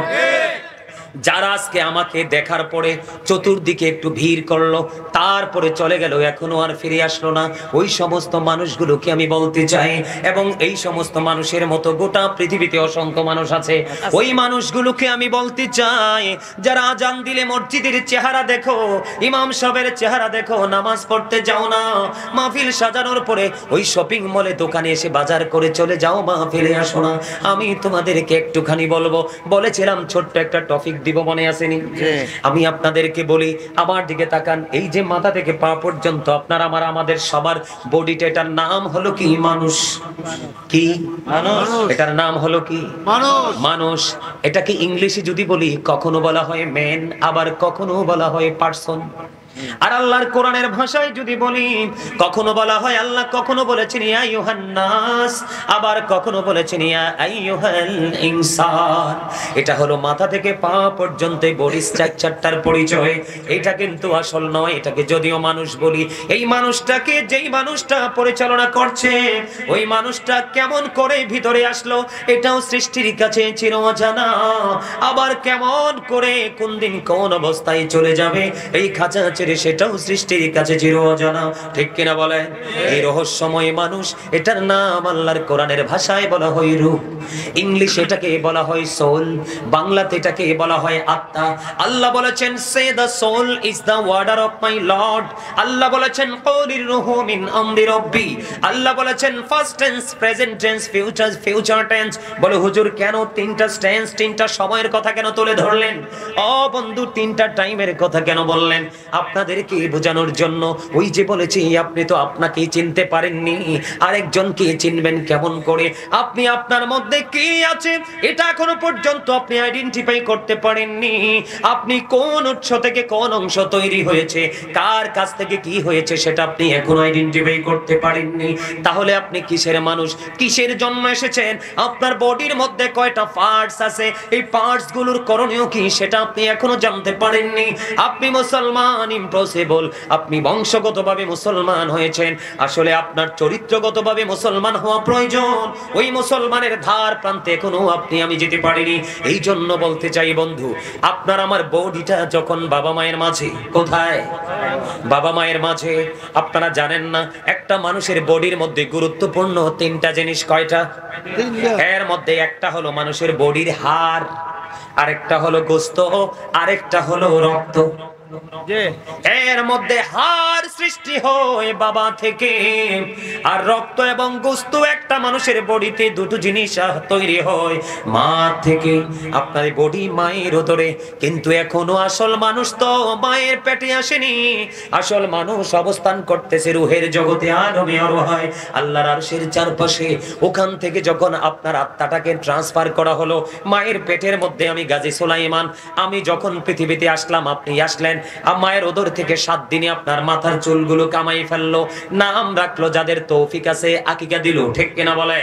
যারা আজকে আমাকে দেখার পরে চতুর্দিকে একটু ভিড় করলো, তারপরে চলে গেল, এখনো আর ফিরে আসলো না, ওই সমস্ত মানুষগুলোকে আমি বলতে চাই, এবং এই সমস্ত মানুষের মতো গোটা পৃথিবীতে অসংখ্য মানুষ আছে, ওই মানুষগুলোকে আমি বলতে চাই, যারা আজান দিলে মসজিদের চেহারা দেখো, ইমাম সাহেবের চেহারা দেখো, নামাজ পড়তে যাও না, মাহফিল সাজানোর পরে ওই শপিং মলে দোকানে এসে বাজার করে চলে যাও, মাহফিলে আসো না। আমি তোমাদেরকে একটুখানি বলবো, বলেছিলাম ছোট্ট একটা টপিক দিব, মনে আসেনি? আমি আপনাদেরকে বলি, আমার দিকে তাকান, এই যে মাথা থেকে পা পর্যন্ত আপনার আমাদের সবার বডিটা, এটার নাম হলো কি? মানুষ। কি মানুষ? এটার নাম হলো কি? মানুষ। এটাকে ইংলিশে যদি বলি, কখনো বলা হয় ম্যান, আবার কখনো বলা হয় পারসন। আর আল্লাহর কোরআনের ভাষায় যদি বলি, কখনো বলা হয় আল্লাহ কখনো বলেছেন ইয়া আইয়ুহান নাস, আবার কখনো বলেছেন ইয়া আইয়ুহাল ইনসান। এটা হলো মাথা থেকে পা পর্যন্ত বডি স্ট্রাকচারটার পরিচয়। এটা কিন্তু আসল নয়, এটাকে যদিও মানুষ বলি, এই মানুষটাকে যেই মানুষটা পরিচালনা করছে, ওই মানুষটা কেমন করে ভিতরে আসলো এটাও সৃষ্টির কাছে চির অজানা। আবার কেমন করে কোন দিন কোন অবস্থায় চলে যাবে এই খাঁচা ছেড়ে, সেটাও সৃষ্টির কাছে চির অজানা। ঠিক কিনা বলেন? এই রহস্যময় মানুষ, এটার নাম আল্লাহর কোরআনের ভাষায় বলা হয় রূহ, ইংলিশে এটাকে বলা হয় সোল, বাংলাতে এটাকে বলা হয় আত্মা। আল্লাহ বলেছেন say the soul is the warder of my lord. Allah বলেছেন কওলির রূহু মিন আমরি রব্বি। আল্লাহ বলেছেন first tense, present tense, future tense. বলে হুজুর কেন তিনটা টেন্স, তিনটা সময়ের কথা কেন তুলে ধরলেন? ও বন্ধু, তিনটা টাইমের কথা কেন বললেন? আপনাদেরকে বোঝানোর জন্য। ওই যে বলেছি, আপনি তো আপনাকেই চিনতে পারেননি, আরেকজনকে চিনবেন কেমন করে? আপনি আপনার মধ্যে কি আছে এটা এখনো পর্যন্ত আপনি আইডেন্টিফাই করতে পারেননি। আপনি কোন উৎস থেকে কোন অংশ তৈরি হয়েছে, কার কাছ থেকে কি হয়েছে, সেটা আপনি এখনো আইডেন্টিফাই করতে পারেননি। তাহলে আপনি কিসের মানুষ, কিসের জন্ম এসেছেন? আপনার বডির মধ্যে কয়টা পার্টস আছে, এই পার্টস গুলোর করণীয় কি, সেটা আপনি এখনো জানতে পারেননি। আপনি মুসলমান ইম্পসিবল, আপনি বংশগতভাবে মুসলমান হয়েছেন, আসলে আপনার চরিত্রগতভাবে মুসলমান হওয়া প্রয়োজন। ওই মুসলমানের ধার প্রান্তে এখনো আপনি আমি যেতে পারিনি। এই জন্য বলতে চাই বন্ধু, আপনার আমার বডিটা যখন বাবা মায়ের মাঝে, কোথায়? বাবা মায়ের মাঝে। আপনারা জানেন না, একটা মানুষের বডির মধ্যে গুরুত্বপূর্ণ তিনটা জিনিস কয়টা? এর মধ্যে একটা হলো মানুষের বডির হাড়, আরেকটা হলো গোস্ত, আরেকটা হলো রক্ত। এর মধ্যে হাড় সৃষ্টি হয় বাবা থেকে, আর রক্ত এবং গোশত একটা মানুষের বডিতে দুটো জিনিস তৈরি হয় মা থেকে। আপনার বডি মায়ের উদরে, কিন্তু এখনো আসল মানুষ তো মায়ের পেটে আসেনি। আসল মানুষ অবস্থান করতেছে রূহের জগতে, আলমে অরওয়াহ, আল্লাহর আরশের চারপাশে। ওখান থেকে যখন আপনার আত্মাটাকে ট্রান্সফার করা হলো মায়ের পেটের মধ্যে, আমি গাজী সুলাইমান, আমি যখন পৃথিবীতে আসলাম, আপনি আসলেন, মায়ের ওদর থেকে 7 দিনে আপনার মাথার চুলগুলো কামাই ফেললো, নাম রাখলো, যাদের তৌফিক আছে আকিকা দিল, ঠিক কিনা বলে?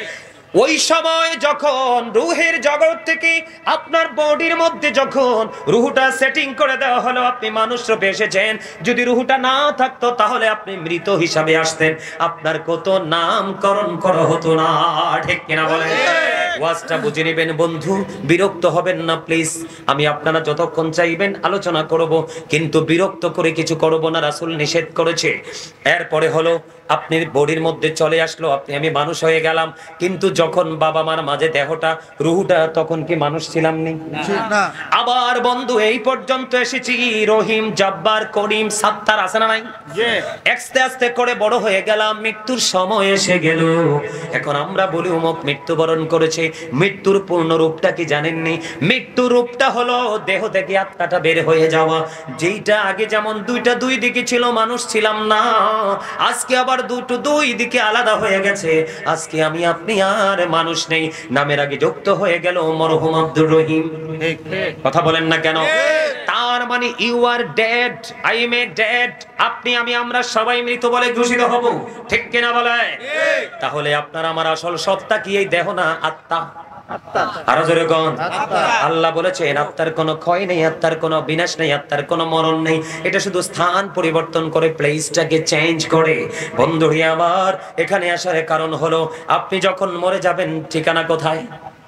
ওই সময় যখন রূহের জগৎ থেকে আপনার বডির মধ্যে যখন রূহটা সেটিং করে দেওয়া হলো, আপনি মানুষ রূপে এসেছেন। যদি রূহটা না থাকতো তাহলে আপনি মৃত হিসাবে আসতেন, আপনার কত নামকরণ করা হতো না, ঠিক কিনা বলেন? ওয়াজটা বুঝে নেবেন বন্ধু, বিরক্ত হবেন না প্লিজ। আমি আপনারা যতক্ষণ চাইবেন আলোচনা করব, কিন্তু বিরক্ত করে কিছু করব না, রাসূল নিষেধ করেছে। এরপরে হলো আপনি বডির মধ্যে চলে আসলো, আমি মানুষ হয়ে গেলাম, কিন্তু যখন বাবা মার মাঝে দেহটা রূহটা, তখন কি মানুষ ছিলাম না? আবার বন্ধু এই পর্যন্ত এসেছি, রহিম, জব্বার, করিম, সাত্তার আছে না নাই? আস্তে আস্তে করে বড় হয়ে গেলাম, মৃত্যুর সময় এসে গেল। এখন আমরা বলি অমুক মৃত্যুবরণ করেছে, মৃত্যুর পূর্ণ রূপটা কি জানেননি? মৃত্যুর রূপটা হলো দেহ থেকে আত্মাটা বের হয়ে যাওয়া। যেইটা আগে যেমন দুইটা দুই দিকে ছিল, মানুষ ছিলাম না, আজকে আবার দুটো দুই দিকে আলাদা হয়ে গেছে। আজকে আমি আপনি আর মানুষ নেই, নামের আগে যুক্ত হয়ে গেল মরহুম আব্দুর রহিম। কথা বলেন না কেন? তার মানে you are dead, I am a dead. আপনি আমি আমরা সবাই মৃত বলে ঘোষিত হব, ঠিক কিনা বলে? তাহলে আপনার আমার আসল সত্তা কি? এই দেহ না, আত্মা। আরো জোরে কোন? আল্লাহ বলেছেন আত্মার কোনো ক্ষয় নেই, আত্মার কোনো বিনাশ নেই, আত্মার কোনো মরণ নেই। এটা শুধু স্থান পরিবর্তন করে, প্লেসটাকে চেঞ্জ করে। বন্ধুরি আমার, এখানে আসার কারণ হলো আপনি যখন মরে যাবেন ঠিকানা কোথায়?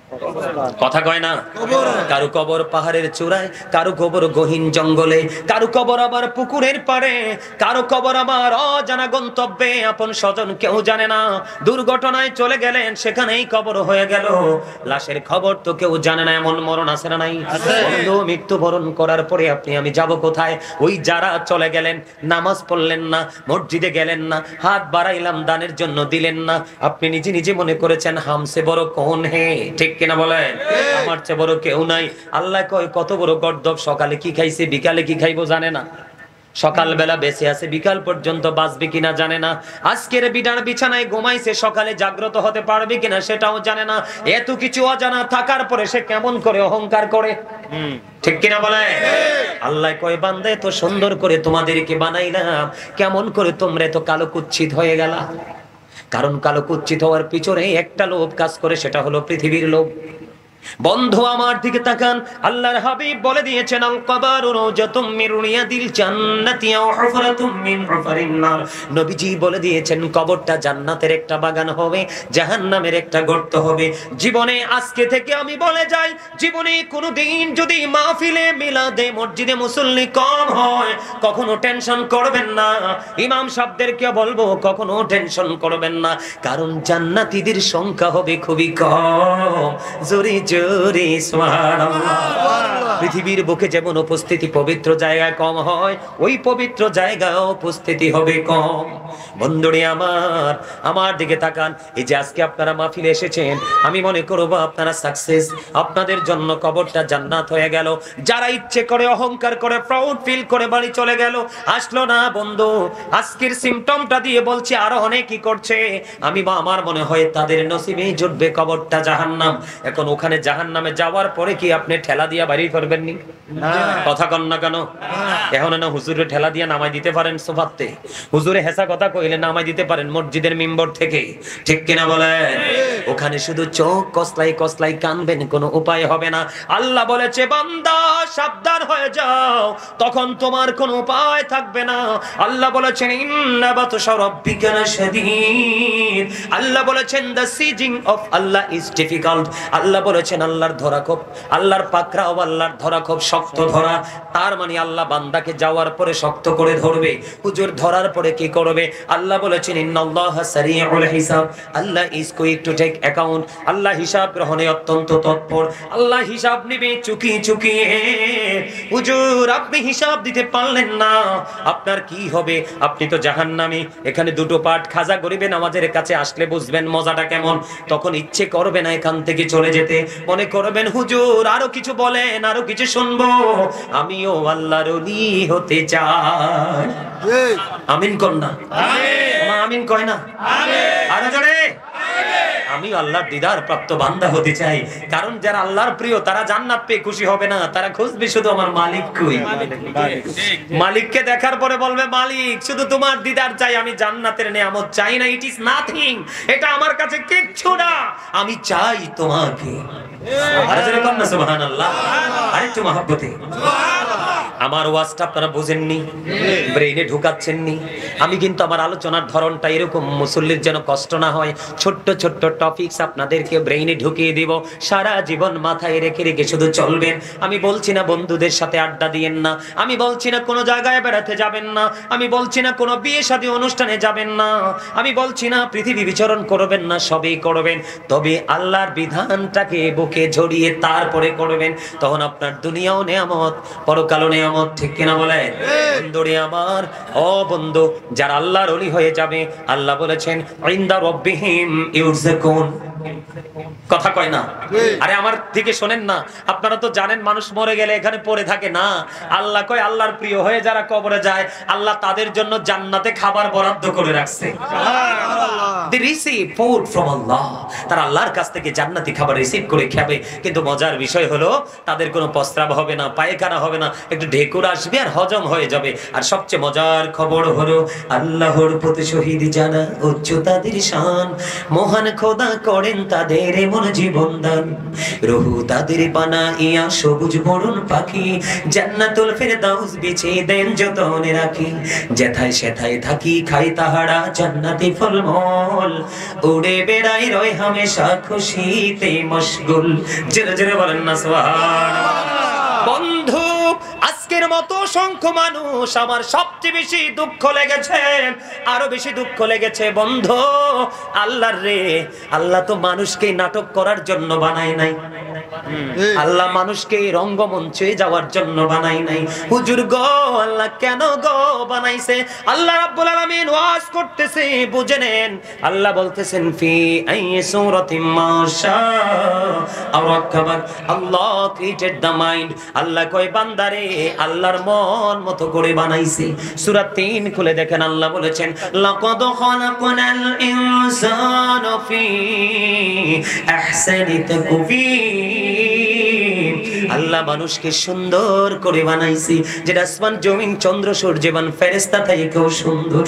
কথা কয় না? কারো কবর পাহাড়ের চূড়ায়, কারো কবর গহীন জঙ্গলে, কারো কবর আবার পুকুরের পাড়ে, কারো কবর আবার অজানা গন্তব্যে, আপন স্বজন কেউ জানে না, দুর্ঘটনায় চলে গেলেন, সেখানেই কবর হয়ে গেল, লাশের খবর তো কেউ জানে না। এমন মরণ আছে না নাই? বন্ধু, মৃত্যুবরণ করার পরে আপনি আমি যাব কোথায়? ওই যারা চলে গেলেন, নামাজ পড়লেন না, মসজিদে গেলেন না, হাত বাড়াইলাম দানের জন্য দিলেন না, আপনি নিজে নিজে মনে করেছেন হামসে বড় কোন হে, ঠিক কিনা বলেন? আমার চেয়ে বড় কেউ নাই। আল্লাহ কয় কত বড় গর্দব, সকালে কি খাইছে বিকালে কি খাইবো জানে না, সকালবেলা বেঁচে আছে, বিকাল পর্যন্ত বাঁচবে কিনা জানে না, আজকের বিছানায় ঘুমাইছে, সকালে জাগ্রত হতে পারবে কিনা সেটাও জানে না। এত কিছু অজানা থাকার পরে সে কেমন করে অহংকার করে, ঠিক কিনা বলে? আল্লাহ কয় বান্দা, এত সুন্দর করে তোমাদেরকে বানাইলাম, কেমন করে তোমরা এত কালো কুচ্ছিত হয়ে গেলা? কারণ কালো কুচ্ছিত হওয়ার পিছনে একটা লোভ কাজ করে, সেটা হলো পৃথিবীর লোভ। বন্ধু আমার দিকে তাকান, আল্লাহর হাবিব বলে দিয়েছেন আল কবরু রাওজাতুম মিন রিয়াদিল জান্নাতি আও হুফরাতুম মিন হুফারিন নার। নবীজি বলে দিয়েছেন কবরটা জান্নাতের একটা বাগান হবে, জাহান্নামের একটা গর্ত হবে। জীবনে আজকে থেকে আমি বলে যাই, জীবনে কোনোদিন যদি মাহফিলে মিলাদে মসজিদে মুসল্লি কম হয়, কখনো টেনশন করবেন না। ইমাম সাহেবদেরকে বলবো কখনো টেনশন করবেন না, কারণ জান্নাতীদের সংখ্যা হবে খুবই কম। জোরে জোরে সুবহানাল্লাহ। পৃথিবীর বুকে যেমন উপস্থিতি পবিত্র জায়গায় কম হয়, ওই পবিত্র জায়গায় উপস্থিতি হবে কম। বন্ধুরে আমার দিকে তাকান, এই যে আজকে আপনারা মাহফিলে এসেছেন, আমি মনে করব আপনারা সাকসেস, আপনাদের জন্য কবরটা জান্নাত হয়ে গেল। যারা ইচ্ছে করে অহংকার করে প্রাউড ফিল করে বাড়ি চলে গেল, আসলো না বন্ধু, আজকের সিম্পটমটা দিয়ে বলছি আরো অনেকই করছে, আমার মনে হয় তাদের নসিবেই জুটবে কবরটা জাহান্নাম। এখন ওখানে জাহান্নামে যাওয়ার পরে কি আপনি ঠেলা দিয়া বাড়ি করবেন নি? কথা কন না কেন? এখন না হুজুরে ঠেলা দিয়া নামাই দিতে পারেন সোফাতে, হুজুরে হেসা কথা কইলে নামাই দিতে পারেন মসজিদের মিম্বর থেকে, ঠিক কিনা বলেন? ওখানে শুধু চোখ কসলাই কসলাই কানবেন, কোনো উপায় হবে না। আল্লাহ বলেছে বান্দা সাবধান হয়ে যাও, তখন তোমার কোনো উপায় থাকবে না। আল্লাহ বলেছেন ইন্না বাতশা রাব্বিকা লাশাদীদ। আল্লাহ বলেছেন the seizing of Allah is difficult. Allah বলেছেন আল্লাহর ধরা খুব, আল্লাহর পাকড়াও আল্লাহর ধরা খুব শক্ত ধরা। তার মানে আল্লাহ বান্দাকে যাওয়ার পরে শক্ত করে ধরবে। হুজুর ধরার পরে কি করবে? আল্লাহ বলেছেন ইন্নাল্লাহা সারিউল হিসাব, Allah is quick to take bank account, Allah হিসাব গ্রহণে অত্যন্ত তৎপর। আল্লাহ হিসাব নিবে চুকিয়ে চুকিয়ে। হুজুর আপনি হিসাব দিতে পারলেন না, আপনার কি হবে? আপনি তো জাহান্নামী। এখানে দুটো পাঠ খাজা গরিবে নামাজের কাছে আসলে বুঝবেন মজাটা কেমন। তখন ইচ্ছে করবে না এখান থেকে চলে যেতে, মনে করবেন হুজুর আরো কিছু বলেন, আরো কিছু শুনবো, আমিও আল্লাহর ওলি হতে চাই। আমিন কর না? আমিন কয় না? আরো জোরে। আমি আল্লাহর দিদার প্রাপ্ত বান্দা হতে চাই। কারণ যারা আল্লাহর প্রিয় তারা জান্নাত পেয়ে খুশি হবে না, তারা খুঁজবে শুধু আমার মালিক কই। মালিককে দেখার পরে বলবে মালিক শুধু তোমার দিদার চাই, আমি জান্নাতের নেয়ামত চাই না। ইট ইজ নাথিং, এটা আমার কাছে কিচ্ছু না, আমি চাই তোমাকে। সুবহানাল্লাহ। আরেকটু মহব্বতে আমার ওয়াজটা আপনারা বুঝেননি, ব্রেইনে ঢুকাচ্ছেননি। আমি কিন্তু আমার আলোচনার ধরনটা এরকম, মুসল্লির যেন কষ্ট না হয়। ছোট্ট ছোট্ট টপিকস আপনাদেরকে ব্রেইনে ঢুকিয়ে দিব, সারা জীবন মাথায় রেখে রেখে শুধু চলবেন। আমি বলছি না বন্ধুদের সাথে আড্ডা দিয়েন না, আমি বলছি না কোনো জায়গায় বেড়াতে যাবেন না, আমি বলছি না কোনো বিয়ে শাদী অনুষ্ঠানে যাবেন না, আমি বলছি না পৃথিবী বিচরণ করবেন না, সবই করবেন, তবে আল্লাহর বিধানটাকে বুকে ঝরিয়ে তারপরে করবেন। তখন আপনার দুনিয়াও নেয়ামত, পরকালও নেয়ামত। ঠিক কিনা বলেন? বন্ধুরে আমার, ও বন্ধু, যারা আল্লাহর ওলি হয়ে যাবে, আল্লাহ বলেছেন ইনদা রাব্বিহিম ইউরযাকুন। কথা কয় না? আরে আমার দিকে শোনেন না, আপনারা তো জানেন মানুষ মরে গেলে এখানে পড়ে থাকে না। আল্লাহ কয় আল্লাহর প্রিয় হয়ে যারা কবরে যায়, আল্লাহ তাদের জন্য জান্নাতে খাবার বরাদ্দ করে রাখছে। They receive food from Allah. তারা আল্লাহর কাছ থেকে জান্নাতি খাবার রিসিভ করে খাবে। কিন্তু মজার বিষয় হলো তাদের কোনো প্রস্রাব হবে না, পায়খানা হবে না, একটু ঢেকুর আসবে আর হজম হয়ে যাবে। আর সবচেয়ে মজার খবর হলো আল্লাহর প্রতি শহীদ জানা উচ্চ তাদের শান, মহান খোদা করেন তাদের এমন জীবন দান, রহু তাদের বানাইয়া সবুজ বরণ পাখি, জান্নাতুল ফেরদাউস বিছিয়ে দেন যতনে রাখি, যেথায় সেথায় থাকি খাই তাহারা জান্নাতি ফলমূল, উড়ে বেড়াই রয় হামেশা খুশিতে মশগুল। জোরে জোরে বলেন না সুবহানাল্লাহ। বন্ধু আজকের মতো অসংখ্য মানুষ আমার সবচেয়ে বেশি দুঃখ লেগেছে, আরো বেশি দুঃখ লেগেছে বন্ধু। আল্লাহর রে, আল্লাহ তো মানুষকে নাটক করার জন্য বানায় নাই, আল্লাহ মানুষকে রঙ্গমঞ্চে যাওয়ার জন্য বানাই নাই। হুজুর গো আল্লাহ কেন গো বানাইছে? আল্লাহ রাব্বুল আলামিন ওয়াজ করতেছে, বুঝে নেন। আল্লাহ বলতেছেন ফি আই সূরাতিন মাশা আও রাক্কাবাক, Allah created the mind. Allah কয় বান্দারে আল্লাহর মন মতো করে বানাইছে। সূরা 3 খুলে দেখেন, আল্লাহ বলেছেন লাকাদ খালাকনাল ইনসানা ফি আহসানি তাকওয়িম। আল্লাহ মানুষকে সুন্দর করে বানাইছে, যেটা আসমান জমিন চন্দ্র সূর্যবান ফেরেশতা থেকেও সুন্দর।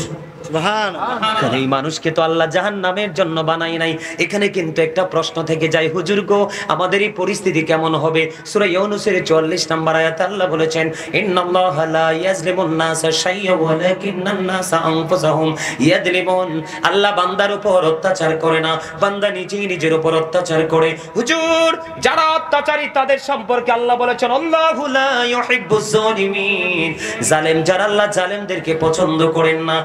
এই মানুষকে তো আল্লাহ জাহান্নামের জন্য বানাই নাই। এখানে কিন্তু একটা প্রশ্ন থেকে যায়, হুজুর গো আমাদের এই পরিস্থিতি কেমন হবে? সূরা ইউনূসের 44 নম্বর আয়াতে আল্লাহ বলেছেন ইন্নাল্লাহা লা ইয়াজলিমুন নাসা শাইয়্যান ওয়ালাকিন্নান নাসা আনফুসাহুম ইয়াজলিমুন। আল্লাহ বান্দার উপর অত্যাচার করে না, বান্দা নিজেই নিজের উপর অত্যাচার করে। হুজুর যারা অত্যাচারী তাদের সম্পর্কে আল্লাহ বলেছেন আল্লাহু লা ইউহিব্বুজ জালিমিন। জালেম যারা, আল্লাহ জালেমদেরকে পছন্দ করেন না।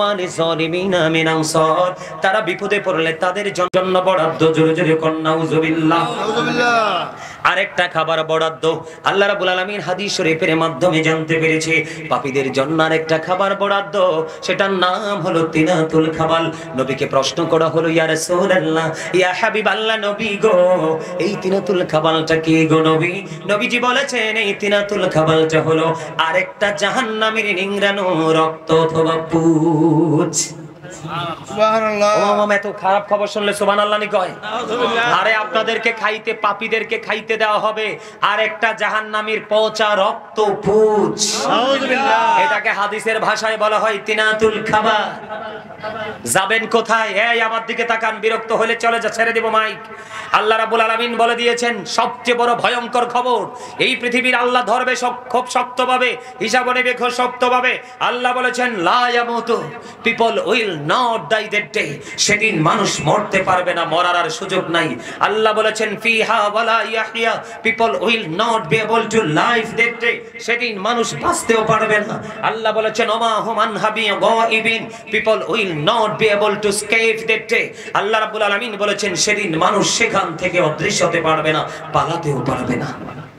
তারা বিপদে পড়লে তাদের জন্য বরাদ্দ, জোরে জোরে কর নাউযুবিল্লাহ। আরেকটা খাবার বরাদ্দ আল্লাহ রাব্বুল আলামিন হাদিস শরীফের মাধ্যমে জানতে পেরেছে। পাপীদের জন্য আরেকটা খাবার বরাদ্দ, সেটার নাম হলো তিনাতুল খাবাল। নবীকে প্রশ্ন করা হলো ইয়া রাসূলুল্লাহ, ইয়া হাবিবাল্লাহ নবী গো, এই তিনাতুল খাবালটা কি গো নবী? নবীজি বলেছেন এই তিনাতুল খাবালটা হলো আরেকটা জাহান্নামের নিংড়ানো রক্ত অথবা পুঁজ। সুবহানাল্লাহ। ও মামা এত খারাপ খবর শুনলে সুবহানাল্লাহ নি কয়? আরে আপনাদেরকে খাইতে, পাপীদেরকে খাইতে দেওয়া হবে আর একটা জাহান্নামীর পচা রক্ত পুঁজ। নাউযুবিল্লাহ। এটাকে হাদিসের ভাষায় বলা হয় তিনাতুল খাবার। যাবেন কোথায়? এই আমার দিকে তাকান, বিরক্ত হলে চলে যা, ছেড়ে দেব মাইক। আল্লাহ রাব্বুল আলামিন বলে দিয়েছেন সবচেয়ে বড় ভয়ঙ্কর খবর, এই পৃথিবীর আল্লাহ ধরবে খুব শক্তভাবে, হিসাব নেবে খুব শক্তভাবে। আল্লাহ বলেছেন লা ইয়ামুতু, people will not die that day, সেদিন মানুষ মরতে পারবে না, মরার আর সুযোগ নাই। আল্লাহ বলেছেন ফিহা ওয়ালা ইয়াহইয়া, people will not be able to live that day, সেদিন মানুষ বাঁচতেও পারবে না। আল্লাহ বলেছেন ওমা হুম আনহা বিগাইবিন, people will not be able to escape that day, আল্লাহ রাব্বুল আলামিন বলেছেন সেদিন মানুষ সেখান থেকে অদৃশ্য হতে পারবে না, পালাতেও পারবে না।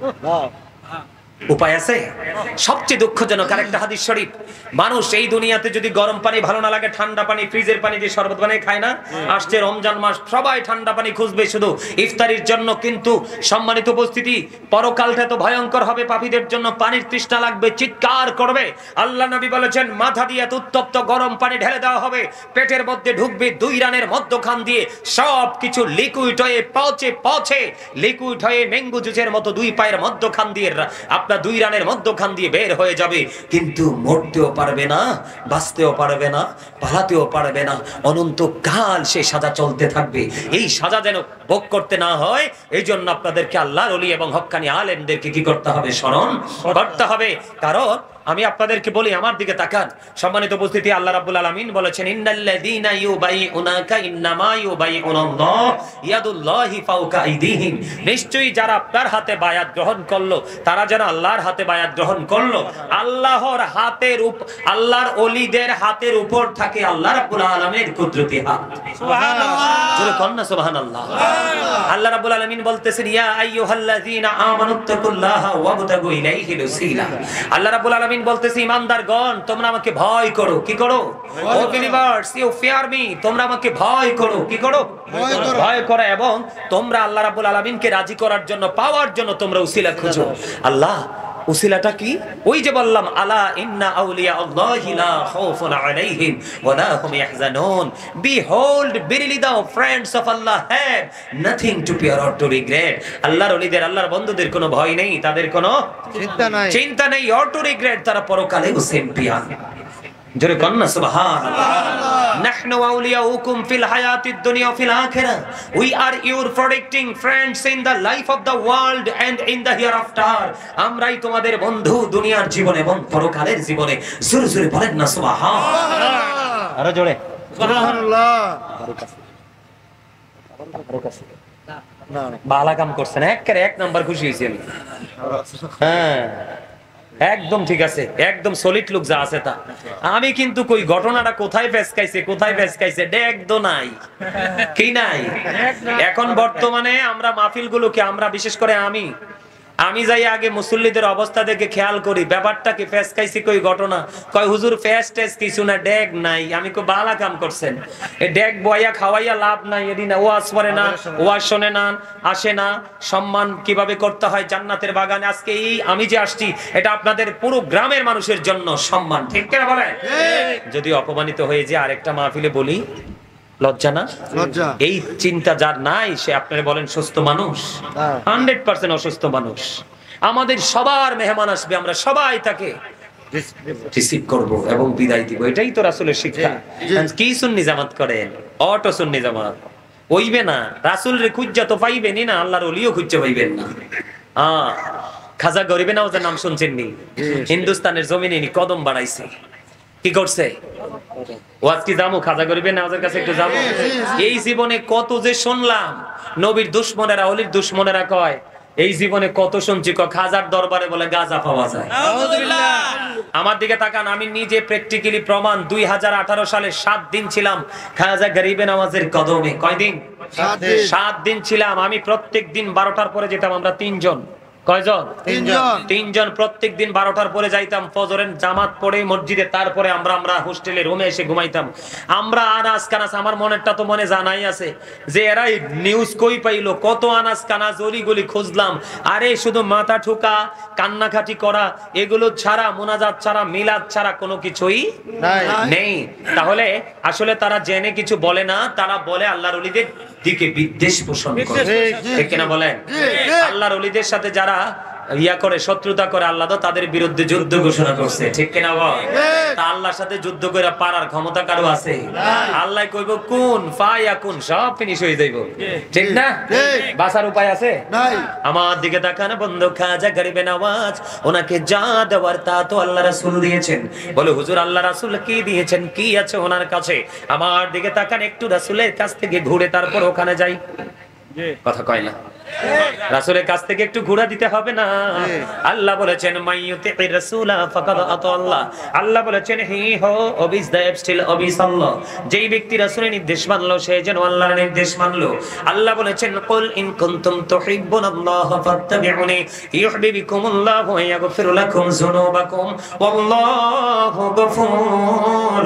উপায় আছে? সবচেয়ে দুঃখজনক আরেকটা হাদিস শরীফ, মানুষ এই দুনিয়াতে যদি গরম পানি ভালো না লাগে, ঠান্ডা পানি, ফ্রিজের পানি দিয়ে শরবত বানিয়ে খায় না? আসছে রমজান মাস, সবাই ঠান্ডা পানি খুঁজবে শুধু ইফতারির জন্য। কিন্তু সম্মানিত উপস্থিতি, পরকালটা তো ভয়ঙ্কর হবে, পাপীদের জন্য পানির তৃষ্ণা লাগবে, চিৎকার করবে। আল্লাহ নবী বলেছেন মাথা দিয়ে উত্তপ্ত গরম পানি ঢেলে দেওয়া হবে, পেটের মধ্যে ঢুকবে, 2 রানের মধ্যখান দিয়ে সব কিছু লিকুইড হয়ে পচে লিকুইড হয়ে ম্যাঙ্গো জুসের মতো 2 পায়ের মধ্যখান দিয়ে আপনার 2 রানের মধ্যখান দিয়ে বের হয়ে যাবে। কিন্তু মরতেও পারবে না, বাঁচতেও পারবে না, পালাতেও পারবে না, অনন্তকাল সেই সাজা চলতে থাকবে। এই সাজা যেন ভোগ করতে না হয়, এই জন্য আপনাদেরকে আল্লাহর ওলি এবং হক্কানি আলেমদেরকে কি করতে হবে? স্মরণ করতে হবে। কারণ আমি আপনাদেরকে বলি, আমার দিকে তাকান সম্মানিত উপস্থিতি, আল্লাহ রাব্বুল আলামিন বলেছেন ইন্নাল্লাযীনা ইউবাইউনাকা ইন্নামা ইউবাইউনাল্লাহ ইয়াদুল্লাহি ফাওকা আইদিহিম, নিশ্চয়ই যারা আপনার হাতে বায়াত গ্রহণ করলো তারা যেন আল্লাহর হাতে বায়াত গ্রহণ করলো। আল্লাহর হাতের আল্লাহর ওলিদের হাতের উপর থাকে আল্লাহ রাব্বুল আলামিনের কুদরতি হাত। সুবহানাল্লাহ, জোরে কোন না সুবহানাল্লাহ। আল্লাহ রাব্বুল আলামিন বলতেছেন ইয়া আইয়ুহাল্লাযীনা আমানুত্তাকুল্লাহা ওয়াবতাগু ইলাইহিল ওসিলা। আল্লাহ রাব্বুল আলামিন বলতেছে ইমানদারগণ তোমরা আমাকে ভয় করো। কি করো? O believers, you fear me, তোমরা আমাকে ভয় করো। কি করো? ভয় করো। এবং তোমরা আল্লাহ রাব্বুল আলামিনকে রাজি করার জন্য, পাওয়ার জন্য তোমরা উসিলা খুঁজো। আল্লাহ উসিলাটা কি? ওই যে বললাম আলা ইন্না আউলিয়া আল্লাহি লা খাউফুন আলাইহিম ওয়া লা হুম ইয়াহজানুন, behold verily the friends of Allah have nothing to fear or to regret। আল্লাহর ওলিদের, আল্লাহর বন্ধুদের কোনো ভয় নেই, তাদের কোনো চিন্তা নেই or to regret, তারা পরকালেও চ্যাম্পিয়ন। জোরে কোন না সুবহানাল্লাহ। নাহনু আউলিয়াউকুম ফিল হায়াতিদ দুনিয়া ওয়া ফিল আখিরাহ, we are your protecting friends in the life of the world and in the hereafter. আমরাই তোমাদের বন্ধু দুনিয়ার জীবনে এবং পরকালের জীবনে। জোরে জোরে বলেন না সুবহানাল্লাহ। আরো জোরে সুবহানাল্লাহ। বালা কাম করছেন, এক নাম্বার খুশি হইছি আমি। হ্যাঁ একদম ঠিক আছে, একদম সলিড লুক যা আছে তা। আমি কিন্তু কই ঘটনাটা কোথায় ফেসকাইছে ডেক দো নাই, কি নাই। এখন বর্তমানে আমরা মাহফিলগুলোকে, আমরা বিশেষ করে আমি যাই আগে মুসল্লিদের অবস্থা দেখে খেয়াল করি, ব্যাপারটা কি ফেসকাইছি কই ঘটনা, কয় হুজুর ফেস টেস কিছু না, ডেক নাই। আমি কই বালা কাম করছেন, এই ডেক বইয়া খাওয়াইয়া লাভ নাই। এদিন ওয়াজ পড়ে না, ওয়াজ শোনে না, আসে না, সম্মান কিভাবে করতে হয় জান্নাতের বাগানে। আজকে এই আমি যে আসছি, এটা আপনাদের পুরো গ্রামের মানুষের জন্য সম্মান, ঠিক কিনা বলেন? যদি অপমানিত হয়ে যে আরেকটা মাহফিলে বলি, লজ্জা না? লজ্জা। এই চিন্তা যার নাই, সে আপনারা বলেন সুস্থ মানুষ? 100% অসুস্থ মানুষ। আমাদের সবার মেহমান আসবে, আমরা সবাই তাকে রিসিভ করব এবং বিদায় দিব, এটাই তো রাসূলের শিক্ষা। কি সুন্নি জামাত করেন? অটো সুন্নি জামাত হইবে না। রাসূলের খুঁজা তো পাইবেনই না, আল্লাহর ওলিও খুঁজা পাইবেন না। খাজা গরিবে নওয়াজের নাম শুনছেন নি? হিন্দুস্তানের জমিনে কদম বাড়াইছে, কি করছে? ওয়াজ কি জামু খাজা গরিবে নওয়াজের কাছে একটু যাবো? এই জীবনে কত যে শুনলাম, নবীর দুশমনেরা, ওলির দুশমনেরা কয় এই জীবনে কত শুনছি, খাজার দরবারে বলে গাঁজা পাওয়া যায়। আমার দিকে তাকান, আমি নিজে প্র্যাকটিক্যালি প্রমাণ। 2018 সালে 7 দিন ছিলাম খাজা গরিবে নওয়াজের কদমে। কয়দিন? 7 দিন ছিলাম। আমি প্রত্যেক দিন 12টার পরে যেতাম। আমরা 3 জন। কয়জন? 3 জন। প্রত্যেক দিন 12টার পরে যাইতাম, ফজরের জামাত পড়ে মসজিদে, তারপরে আমরা হোস্টেলে রুমে এসে ঘুমাইতাম। আমরা আনাস কানাস, আমার মনেরটা তো মনে জানাই আছে যে এরাই নিউজ কই পাইলো, কত আনাস কানাস অলিগলি খুঁজলাম। আরে শুধু মাথা ঠোকা, কান্নাকাটি করা, এগুলো ছাড়া, মোনাজাত ছাড়া, মিলাদ ছাড়া কোনো কিছুই নেই। তাহলে আসলে তারা জেনে কিছু বলে না, তারা বলে আল্লাহর ওলিদের দিকে বিদ্বেষ পোষণ করে, ঠিক কিনা বলেন? আল্লাহর ওলিদের সাথে যারা ইয়া করে শত্রুতা করে, আল্লাহ তো তাদের বিরুদ্ধে যুদ্ধ ঘোষণা করছে, ঠিক কিনা বল? তা আল্লাহর সাথে যুদ্ধ করে পারার ক্ষমতা কারো আছে? আল্লাহ কইব কোন ফায়াকুন, সব ফিনিশ হয়ে যাইব, ঠিক না? বাঁচার উপায় আছে? নাই। আমার দিকে তাকান বন্ধু, খাজা গরিবে নওয়াজ, ওনাকে যা দেওয়ার তা তো আল্লাহ রাসূল দিয়েছেন। বলে হুজুর আল্লাহ রাসূল কি দিয়েছেন, কি আছে ওনার কাছে? আমার দিকে তাকান, একটু রাসূলের কাছ থেকে ঘুরে তারপর ওখানে যাই। কথা কয় না? রাসূলের কাছ থেকে একটু ঘোরা দিতে হবে না? আল্লাহ বলেছেন মাইয়ুতির রাসূলা ফাকাদ আতাল্লাহ। আল্লাহ বলেছেন হি হো ওবিস দ্য স্টিল ওবিস আল্লাহ। যেই ব্যক্তি রাসূলের নির্দেশ মানলো সে যেন আল্লাহর নির্দেশ মানলো। আল্লাহ বলেছেন কুল ইন কুনতুম তুহিব্বুনাল্লাহ ফাত্তাবিউনি ইউহিব্বুকুমুল্লাহু ওয়া ইয়াগফির লাকুম যুনুবাকুম ওয়াল্লাহু গফুরুর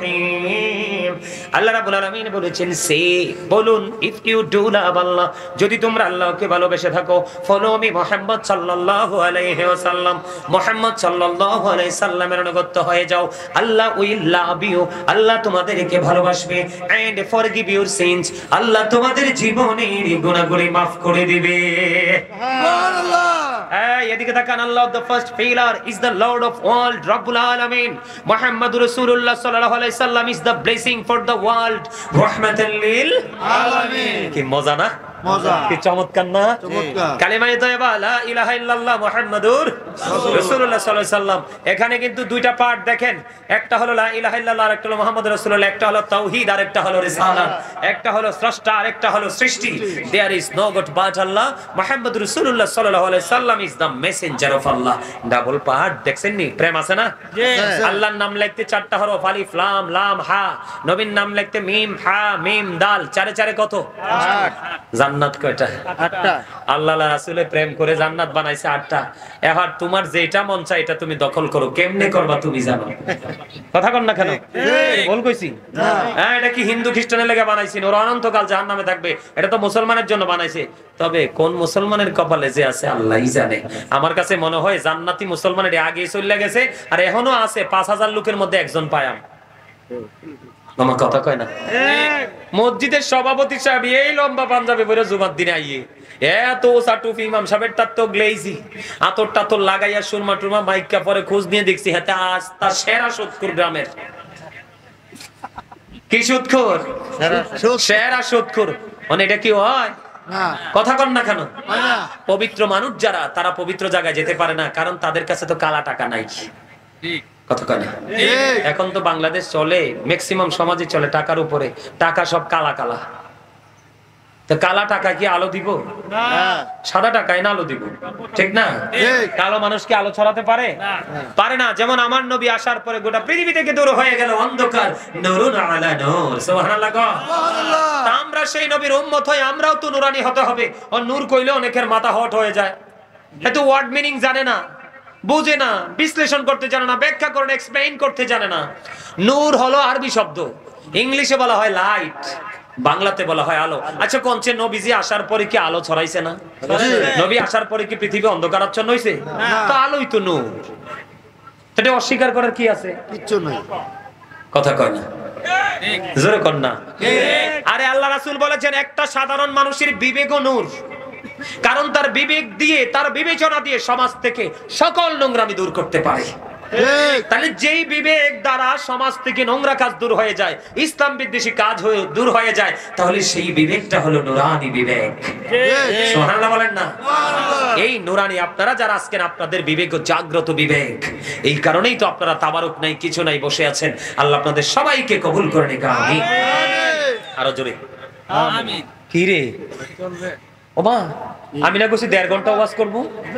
রহিম। আল্লাহ রাব্বুল আলামিন বলেছেন সে বলুন, if you do love Allah, যদি তোমরা আল্লাহকে ভালোবেসে থাকো, ফলো মি মুহাম্মদ সাল্লাল্লাহু আলাইহি ওয়াসাল্লাম, মুহাম্মদ সাল্লাল্লাহু আলাইহি সাল্লামের অনুগত হয়ে যাও, আল্লাহ উইল লাভ ইউ, আল্লাহ তোমাদেরকে ভালোবাসবে, and forgive your sins, Allah তোমাদের জীবনের গুনাহগুলি maaf করে দিবে। সুবহানাল্লাহ। এদিকে তাকান, আল্লাহ the first pillar is the Lord of world, Rabbul Alamin, মুহাম্মদুর রাসূলুল্লাহ সাল্লাল্লাহু আলাইহি সাল্লাম is the blessing for the world, রাহমাতাল লিল আলামিন। কি মজা না? মজা, কি চমৎকার না? চমৎকার। কালিমায়ে তাইয়্যিবা লা ইলাহা ইল্লাল্লাহ মুহাম্মাদুর রাসূলুল্লাহ সাল্লাল্লাহু আলাইহি সাল্লাম, এখানে কিন্তু দুইটা পার্ট দেখেন, একটা হলো লা ইলাহা ইল্লাল্লাহ আর একটা হলো মুহাম্মাদুর রাসূলুল্লাহ, একটা হলো তাওহীদ আর একটা হলো রিসালাত, একটা হলো স্রষ্টা আর একটা হলো সৃষ্টি। There is no god but Allah, মুহাম্মাদুর রাসূলুল্লাহ সাল্লাল্লাহু আলাইহি সাল্লাম is the messenger of Allah. Double part দেখছেন নি? প্রেম আছে না? আল্লাহর নাম লিখতে চারটা হরফ, আলিফ লাম লাম হা। নবীর নাম লিখতে মিম হা মিম দাল, চারে চারে কত? 8। জান্নাত কয়টা? 8টা। আল্লাহ রাসূলের প্রেম করে জান্নাত বানাইছে 8টা। এবার তোমার যেটা মন চায় এটা তুমি দখল করো, কেমনে করবা তুমি জানো। কথা কন না কেন? বল কইছি হ্যাঁ, এটা কি হিন্দু খ্রিস্টানের লাগা বানাইছে? ওরা অনন্তকাল জাহান্নামে থাকবে, এটা তো মুসলমানের জন্য বানাইছে। তবে কোন মুসলমানের কপালে যে আছে আল্লাহই জানে। আমার কাছে মনে হয় জান্নাতি মুসলমানের আগে চলে গেছে, আর এখনো আছে 5000 লোকের মধ্যে একজন পায়াম। আমার কথা কয় না? মসজিদের সভাপতি সাহেব এই লম্বা পাঞ্জাবি পরে জুমার দিনে আইয়ে এত সাটুফি, ইমাম সাহেবের তার তো গ্লেজি আতরটা তো লাগাইয়া সুরমা টুরমা মাইকা পরে খোঁজ নিয়ে দেখছি হাতে আজ তার সেরা সুদখোর গ্রামের। কি সুদখোর? সেরা সুদখোর। মানে এটা কি হয়? কথা কন না কেন? পবিত্র মানুষ যারা, তারা পবিত্র জায়গায় যেতে পারে না, কারণ তাদের কাছে তো কালা টাকা নাই। কথা কয় না? এখন তো বাংলাদেশ চলে, ম্যাক্সিমাম সমাজে চলে টাকার উপরে, টাকা সব কালা কালা। তো কালা টাকা কি আলো দিব? সাদা টাকায় না আলো দিব, ঠিক না? কালো মানুষ কি আলো ছড়াতে পারে? পারে না। যেমন আমার নবী আসার পরে গোটা পৃথিবী থেকে দূর হয়ে গেল অন্ধকার, নূরুন আলা নূর। সুবহানাল্লাহ। তা আমরা সেই নবীর উম্মত হই, আমরাও তো নূরানি হতে হবে। আর নূর কইলে অনেকের মাথা হট হয়ে যায়, এত ওয়ার্ড মিনিং জানে না, বুঝে না, বিশ্লেষণ করতে জানে না, ব্যাখ্যা করে এক্সপ্লেইন করতে জানে না। নূর হলো আরবি শব্দ, ইংলিশে বলা হয় লাইট, বাংলাতে বলা হয় আলো। আচ্ছা কোনছে নবীজি আসার পরে কি আলো ছড়াইছে না? নবী আসার পরে কি পৃথিবী অন্ধকারাচ্ছন্ন হইছে? তো আলোই তো নূর। এটা অস্বীকার করার কি আছে? কিচ্ছু নাই। কথা কয় না? জোরে কর না। আরে আল্লাহ রাসূল বলেছেন একটা সাধারণ মানুষের বিবেকও নূর, কারণ তার বিবেক দিয়ে, তার বিবেচনা দিয়ে সমাজ থেকে সকল নোংরামি দূর করতে পারে। তাহলে যেই বিবেক দ্বারা সমাজ থেকে নোংরা কাজ দূর হয়ে যায়, ইসলাম বিদ্বেষী কাজ হয়ে দূর হয়ে যায়, তাহলে সেই বিবেকটা হলো নুরানি বিবেক। সুবহানাল্লাহ বলেন না? এই নুরানি আপনারা যারা আজকের আপনাদের বিবেক জাগ্রত বিবেক, এই কারণেই তো আপনারা তাবারুক নাই কিছু নাই বসে আছেন। আল্লাহ আপনাদের সবাইকে কবুল করে নিক। আমিন। আরো জোরে আমিন। কি রে ও মা, আমি না কইছি 1.5 ঘন্টা ওয়াজ করব।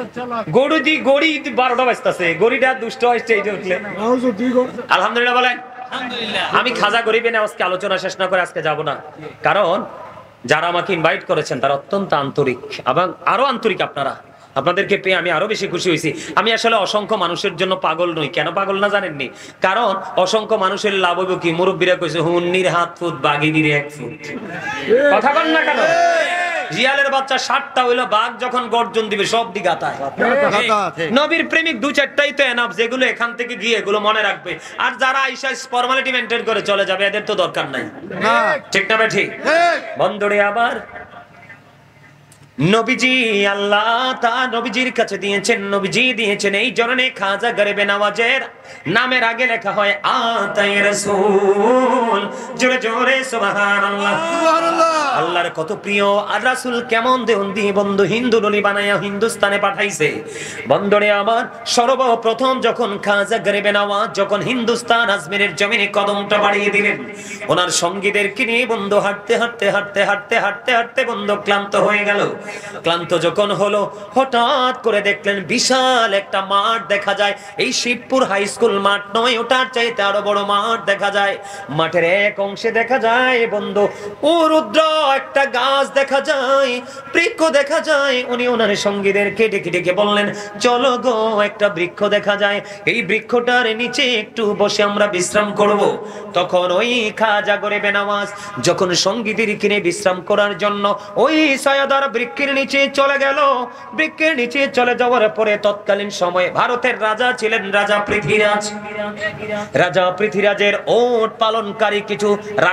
গড়ি 12টা বাজতাছে, গড়িটা দুষ্ট হইছে এই যে উঠলে। আলহামদুলিল্লাহ বলেন। আলহামদুলিল্লাহ। আমি খাজা গরিবে না আজকে আলোচনা শেষ না করে আজকে যাব না, কারণ যারা আমাকে ইনভাইট করেছেন তারা অত্যন্ত আন্তরিক, এবং আরো আন্তরিক আপনারা। আপনাদেরকে পেয়ে আমি আরো বেশি খুশি হয়েছি। আমি আসলে অসংখ্য মানুষের জন্য পাগল নই। কেন পাগল না জানেননি? কারণ অসংখ্য মানুষের লাভ হইব কি? মুরব্বীরা কইছে হুন্নির হাত ফুট বাঘিনীর 1 ফুট। কথা কন না কেন? জিয়ালের বাচ্চা 7টা হইলো, বাঘ যখন গর্জন দিবে সব দিকে আতায়। নবীর প্রেমিক 2-4টাই তো এনাফ, যেগুলো এখান থেকে গিয়ে এগুলো মনে রাখবে। আর যারা আইসা ফর্মালিটি মেইনটেইন করে চলে যাবে, এদের তো দরকার নাই। ঠিক না ভাই? ঠিক। বন্ধুরে আবার নবীজি আল্লাহ তাআলা নবীজির কাছে দিয়েছেন, নবীজি দিয়েছেন। এই জন্যে খাজা গরিবে নওয়াজের নামের আগে লেখা হয় আতায়ে রাসূল। জোরে জোরে সুবহানাল্লাহ। আল্লাহর কত প্রিয়। আর রাসূল কেমন দেহন্দি বন্ধু, হিন্দু নলি বানায়া হিন্দুস্তানে পাঠাইছে। বন্ধুরে আমার, সর্বপ্রথম যখন খাজা গরিবে নওয়াজ যখন হিন্দুস্তান আজমিরের জমিনে কদমটা বাড়িয়ে দিলেন, ওনার সঙ্গীদেরকে নিয়ে বন্ধু হাঁটতে হাঁটতে হাঁটতে হাঁটতে হাঁটতে হাঁটতে বন্ধু ক্লান্ত হয়ে গেল। ক্লান্ত যখন হলো, হঠাৎ করে দেখলেন বিশাল একটা মাঠ দেখা যায়। এই শিবপুর হাই স্কুল মাঠ নয়, ওটার চাইতে আরো বড় মাঠ দেখা যায়। মাঠের এক অংশে দেখা যায় বন্ধু ও রুদ্র একটা গাছ দেখা যায়, বৃক্ষ দেখা যায়। উনি ওনার সঙ্গীদেরকে ডেকে ডেকে বললেন, চলো গো, একটা বৃক্ষ দেখা যায়, এই বৃক্ষটার নিচে একটু বসে আমরা বিশ্রাম করব। তখন ওই খাজা গরিবে নওয়াজ যখন সঙ্গীদের কিনে বিশ্রাম করার জন্য ওই সয়াদার বৃক্ষের নিচে চলে গেল। বৃক্ষের নিচে চলে যাওয়ার পরে তৎকালীন সময়ে ভারতের রাজা ছিলেন রাজা পৃথ্বীরাজ। রাজা পৃথ্বীরাজের ওট পালনকারী কিছু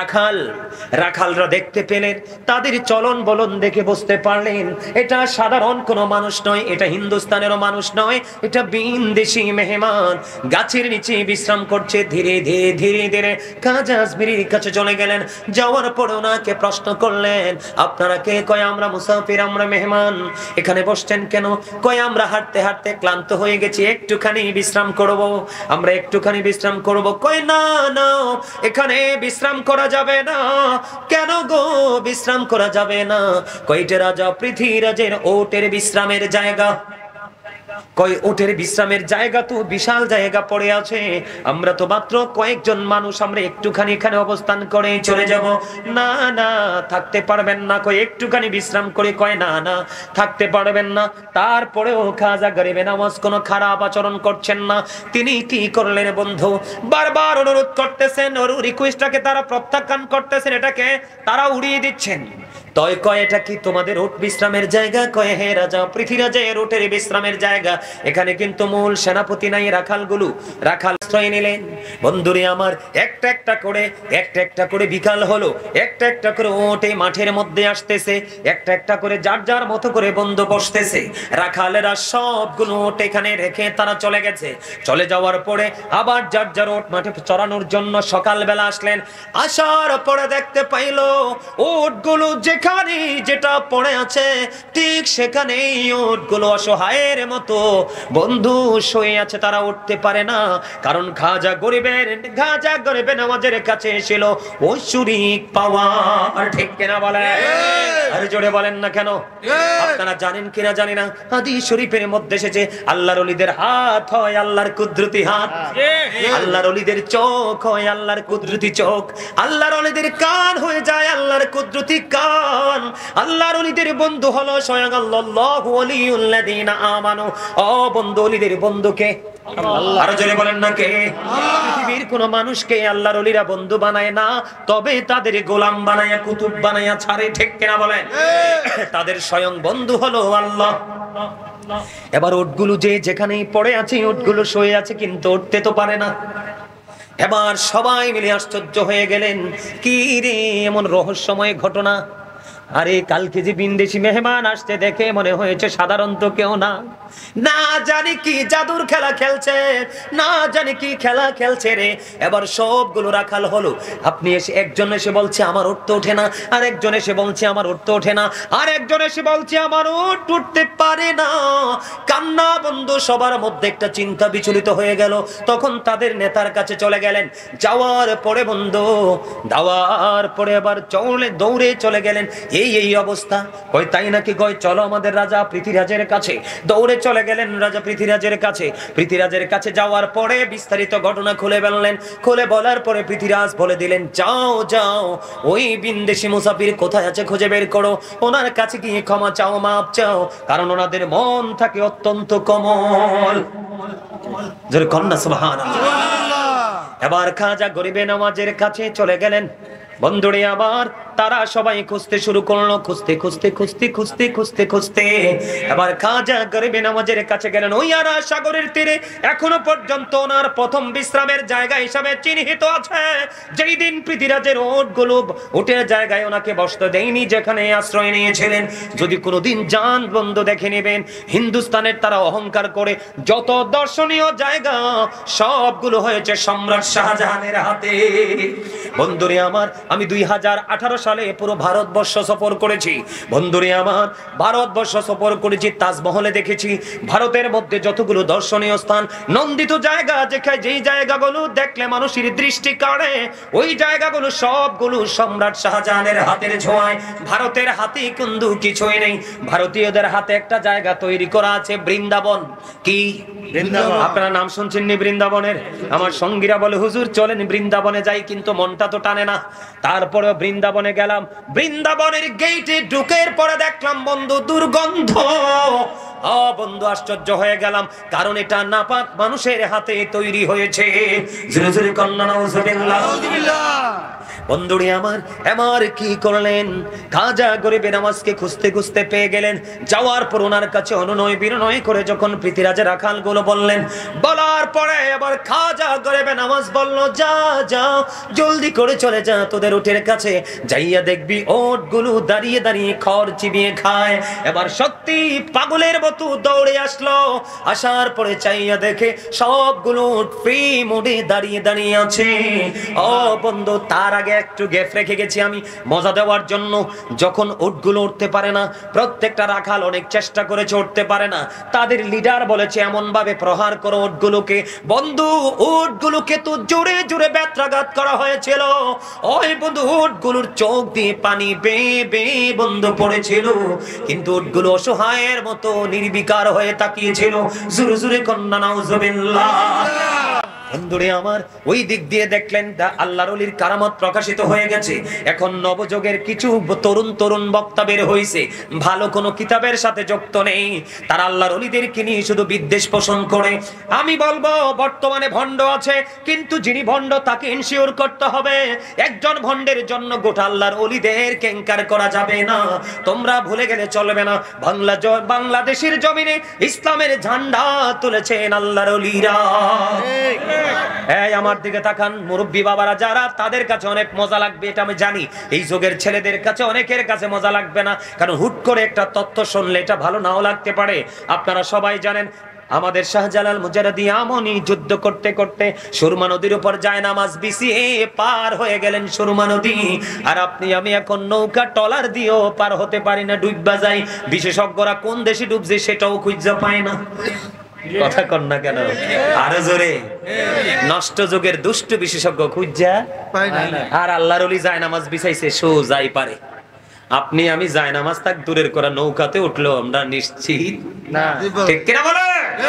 রাখালরা দেখতে পেলেন, তাদের চলন বলন দেখে বুঝতে পারলেন এটা সাধারণ কোনো মানুষ নয়, এটা হিন্দুস্তানেরও মানুষ নয়, এটা বিদেশি মেহমান। গাছের নিচে বিশ্রাম করছে। ধীরে ধীরে ধীরে ধীরে খাজা আজমিরির কাছে চলে গেলেন। যাওয়ার পরে ওনাকে প্রশ্ন করলেন, আপনারা কে? কয় আমরা মুসাফির, আমরা মেহমান। এখানে বসছেন কেন? কয় আমরা হাঁটতে হাঁটতে ক্লান্ত হয়ে গেছি, একটুখানি বিশ্রাম করব, আমরা একটুখানি বিশ্রাম করব। কয় না না, এখানে বিশ্রাম করা যাবে না। কেন গো বিশ্রাম করা যাবে না? কয়টা রাজা পৃথ্বীরাজের ওটের বিশ্রামের জায়গা। কয় ওটের বিশ্রামের জায়গা তো বিশাল জায়গা পড়ে আছে, আমরা তো মাত্র কয়েকজন মানুষ, আমরা একটুখানি এখানে অবস্থান করে চলে যাব। না না, থাকতে পারবেন না। কয় একটুখানি বিশ্রাম করে। কয় না না, থাকতে পারবেন না। তারপরেও খাজা গরিবে নওয়াজ কোনো খারাপ আচরণ করছেন না। তিনি কি করলেন বন্ধু, বারবার অনুরোধ করতেছেন, ওর রিকোয়েস্টটাকে তারা প্রত্যাখ্যান করতেছেন, এটাকে তারা উড়িয়ে দিচ্ছেন। তয় কয় এটা কি তোমাদের ওট বিশ্রামের জায়গা? কয় হ্যাঁ রাজা পৃথ্বীরাজের ওটের বিশ্রামের জায়গা। এখানে কিন্তু মূল সেনাপতি নাই, রাখাল আশ্রয় নিলেন। বন্ধুরে আমার, একটা একটা করে বিকাল হলো, একটা একটা করে ওটে মাঠের মধ্যে আসতেছে, একটা একটা করে যার যার মতো করে বন্ধু বসতেছে। রাখালেরা সবগুলো ওট এখানে রেখে তারা চলে গেছে। চলে যাওয়ার পরে আবার যার যার ওট মাঠে চড়ানোর জন্য সকালবেলা আসলেন। আসার পরে দেখতে পাইলো ওটগুলো যেখানে যেটা পড়ে আছে ঠিক সেখানেই ওটগুলো অসহায়ের মতো বন্ধু শুয়ে আছে, তারা উঠতে পারে না। কারণ খাজা গরিবে নওয়াজের কাছে এসেছিল ঐশ্বরিক পাওয়ার। ঠিক কিনা বলেন? আরে জোরে বলেন না কেন? আপনারা জানেন কিনা জানি না, হাদিস শরীফের মধ্যে এসেছে আল্লাহর ওলিদের হাত হয় আল্লাহর কুদরতি হাত, আল্লাহর ওলিদের চোখ হয় আল্লাহর কুদরতি চোখ, আল্লাহর ওলিদের কান হয়ে যায় আল্লাহর কুদরতি কান। আল্লাহর ওলিদের বন্ধু হলো স্বয়ং আল্লাহু ওয়ালিউল্লাযিনা আমানু। ও বন্ধু, ওলিদের বন্ধুকে আল্লাহ। আরো জোরে বলেন না কে? পৃথিবীর কোন মানুষকে আল্লাহর ওলিরা বন্ধু বানায় না, তবে তাদের গোলাম বানায়া কুতুব বানায়া ছাড়ে। ঠিক কিনা বলেন? তাদের স্বয়ং বন্ধু হলো আল্লাহ। এবার ওটগুলো যে যেখানেই পড়ে আছে, ওটগুলো শুয়ে আছে কিন্তু উঠতে তো পারে না। এবার সবাই মিলে আশ্চর্য হয়ে গেলেন, কি রে এমন রহস্যময় ঘটনা। আরে কালকে যে বিদেশি মেহমান আসতে দেখে মনে হয়েছে সাধারণত কেউ না, না জানি কি জাদুর খেলা খেলছে, না জানি কি খেলা খেলছে রে। এবার সবগুলো রাখাল হলো। আপনি এসে একজন এসে বলছে আমার উঠতে ওঠে না, আর একজন এসে বলছে আমার উঠতে ওঠে না, আর একজন এসে বলছে আমার উঠতে পারে না। কান্না বন্ধু সবার মধ্যে একটা চিন্তা বিচলিত হয়ে গেল। তখন তাদের নেতার কাছে চলে গেলেন। যাওয়ার পরে বন্ধু দাওয়ার পরে এবার দৌড়ে চলে গেলেন। এই অবস্থা। কই তাই নাকি? কই চলো আমাদের রাজা পৃথ্বীরাজের কাছে। দৌড়ে চলে গেলেন রাজা পৃথ্বীরাজের কাছে। পৃথ্বীরাজের কাছে যাওয়ার পরে বিস্তারিত ঘটনা খুলে বললেন। খুলে বলার পরে পৃথ্বীরাজ বলে দিলেন, যাও যাও, ওই বিদেশি মুসাফির কোথায় আছে খুঁজে বের করো, ওনার কাছে গিয়ে ক্ষমা চাও, মাপ চাও, কারণ ওনাদের মন থাকে অত্যন্ত কোমল। জোরে কন্যা সুবহানাল্লাহ। এবার খাজা গরিবে নওয়াজের কাছে চলে গেলেন। বন্ধুরে আবার তারা সবাই খুঁজতে শুরু করলো, খুঁজতে এবার খাজা গরিবে নওয়াজের কাছে গেলেন। ওই আরা সাগরের তীরে এখনো পর্যন্ত ওনার প্রথম বিশ্রামের জায়গা হিসাবে চিহ্নিত আছে। যেই দিন পৃথিবীরাজের ওটগুলো উটের জায়গায় ওনাকে বসতে দেয়নি, যেখানে আশ্রয় নিয়েছিলেন। যদি কোনোদিন যান বন্ধু দেখে নেবেন, হিন্দুস্তানের তারা অহংকার করে যত দর্শনীয় জায়গা সবগুলো হয়েছে সম্রাট শাহজাহানের হাতে। বন্ধুরে আমার, আমি 2018 সালে পুরো ভারতবর্ষ সফর করেছি। বন্ধুরে আমার, ভারতবর্ষ সফর করেছি, তাজমহলে দেখেছি। ভারতের মধ্যে যতগুলো দর্শনীয় স্থান, নন্দিত জায়গা, যেই জায়গাগুলো দেখলে মানুষের দৃষ্টি কাড়ে, ওই জায়গাগুলো সবগুলো সম্রাট শাহজাহানের হাতের ছোঁয়ায়। ভারতের হাতে কিন্তু কিছুই নেই। ভারতীয়দের হাতে একটা জায়গা তৈরি করা আছে, বৃন্দাবন। কি আপনারা নাম শুনছেন নি বৃন্দাবনের? আমার সঙ্গীরা বলে হুজুর চলেন বৃন্দাবনে যাই, কিন্তু মনটা তো টানে না। তারপরে বৃন্দাবনে গেলাম। বৃন্দাবনের গেটে ঢুকের পরে দেখলাম বন্ধু দুর্গন্ধ। বন্ধু আশ্চর্য হয়ে গেলাম, কারণ এটা নাপাক মানুষের হাতে তৈরি হয়েছে। জোরে জোরে কন্যা নাউজুবিল্লাহ। বন্ধুরে আমার কি করলেন? খাজা গরিবে নওয়াজকে খুঁজতে পেয়ে গেলেন। যাওয়ার পর ওনার কাছে অনুনয় বিনয় করে যখন পৃথিবীরাজের রাখালগুলো বললেন, বলার পরে আবার খাজা গরিবে নওয়াজ বলল, যা জলদি করে চলে যা তোদের উটের কাছে, যাইয়া দেখবি ওটগুলো দাঁড়িয়ে দাঁড়িয়ে খড় চিবিয়ে খায়। এবার সত্যি পাগলের মতো দৌড়ে আসলো। আসার পরে চাইয়া দেখে সবগুলো ফ্রি মোডে দাঁড়িয়ে দাঁড়িয়ে আছে। বন্ধু, তার আগে একটু গ্যাপ রেখে গেছি আমি মজা দেওয়ার জন্য। যখন উটগুলো উঠতে পারে না, প্রত্যেকটা রাখাল অনেক চেষ্টা করেছে, উঠতে পারে না। তাদের লিডার বলেছে এমন ভাবে প্রহার করো উটগুলোকে। বন্ধু, উটগুলোকে তো জোরে জোরে ব্যত্রাঘাত করা হয়েছিল। ওই বন্ধু, উটগুলোর চোখ দিয়ে পানি বেয়ে বন্ধু পড়েছিল, কিন্তু উটগুলো অসহায়ের মতো নির্বিকার হয়ে তাকিয়েছিল। জোরে জোরে কন্যা নাউজুবিল্লাহ। বন্ধুরে আমার, ওই দিক দিয়ে দেখলেন আল্লাহর ওলির কারামত প্রকাশিত হয়ে গেছে। এখন নবযুগের কিছু তরুণ বক্তা বের হইছে, ভালো কোনো কিতাবের সাথে যুক্ত নেই। তারা আল্লাহর ওলিদেরকে নিয়ে শুধু বিদ্বেষ পোষণ করে। আমি বলবো বর্তমানে ভণ্ড আছে, কিন্তু যিনি ভণ্ড তাকে ইনশিওর করতে হবে। একজন ভণ্ডের জন্য গোটা আল্লাহর ওলিদের কেঙ্কার করা যাবে না। তোমরা ভুলে গেলে চলবে না, বাংলাদেশের জমিনে ইসলামের ঝান্ডা তুলেছেন আল্লাহর ওলিরা। আমার দিকে তাকান, মুরব্বী বাবারা যারা, তাদের কাছে অনেক মজা লাগবে, এটা আমি জানি। এই যুগের ছেলেদের কাছে অনেকের কাছে মজা লাগবে না, কারণ হুট করে একটা তথ্য শুনলে এটা ভালো নাও লাগতে পারে। আপনারা সবাই জানেন, আমাদের শাহজালাল মুজাহিদি আমনি যুদ্ধ করতে করতে সুরমা নদীর উপর যায় নামাজ বিছিয়ে পার হয়ে গেলেন সুরমা নদী। আর আপনি আমি এখন নৌকা টলার দিয়েও পার হতে পারি না, ডুববা যাই। বিশেষজ্ঞরা কোন দেশে ডুবছে সেটাও খুঁজে পায় না। কথা কন না কেন? আরো জোরে। নষ্ট যুগের দুষ্ট বিশেষজ্ঞ খুঁজা পায় না, আর আল্লাহর ওলি যায় নামাজ বিছাইছে সোজাই পারে। আপনি আমি যায় নামাজ তাক দূরের করা নৌকাতে উঠলো আমরা নিশ্চিত না, ঠিক কিনা বলে?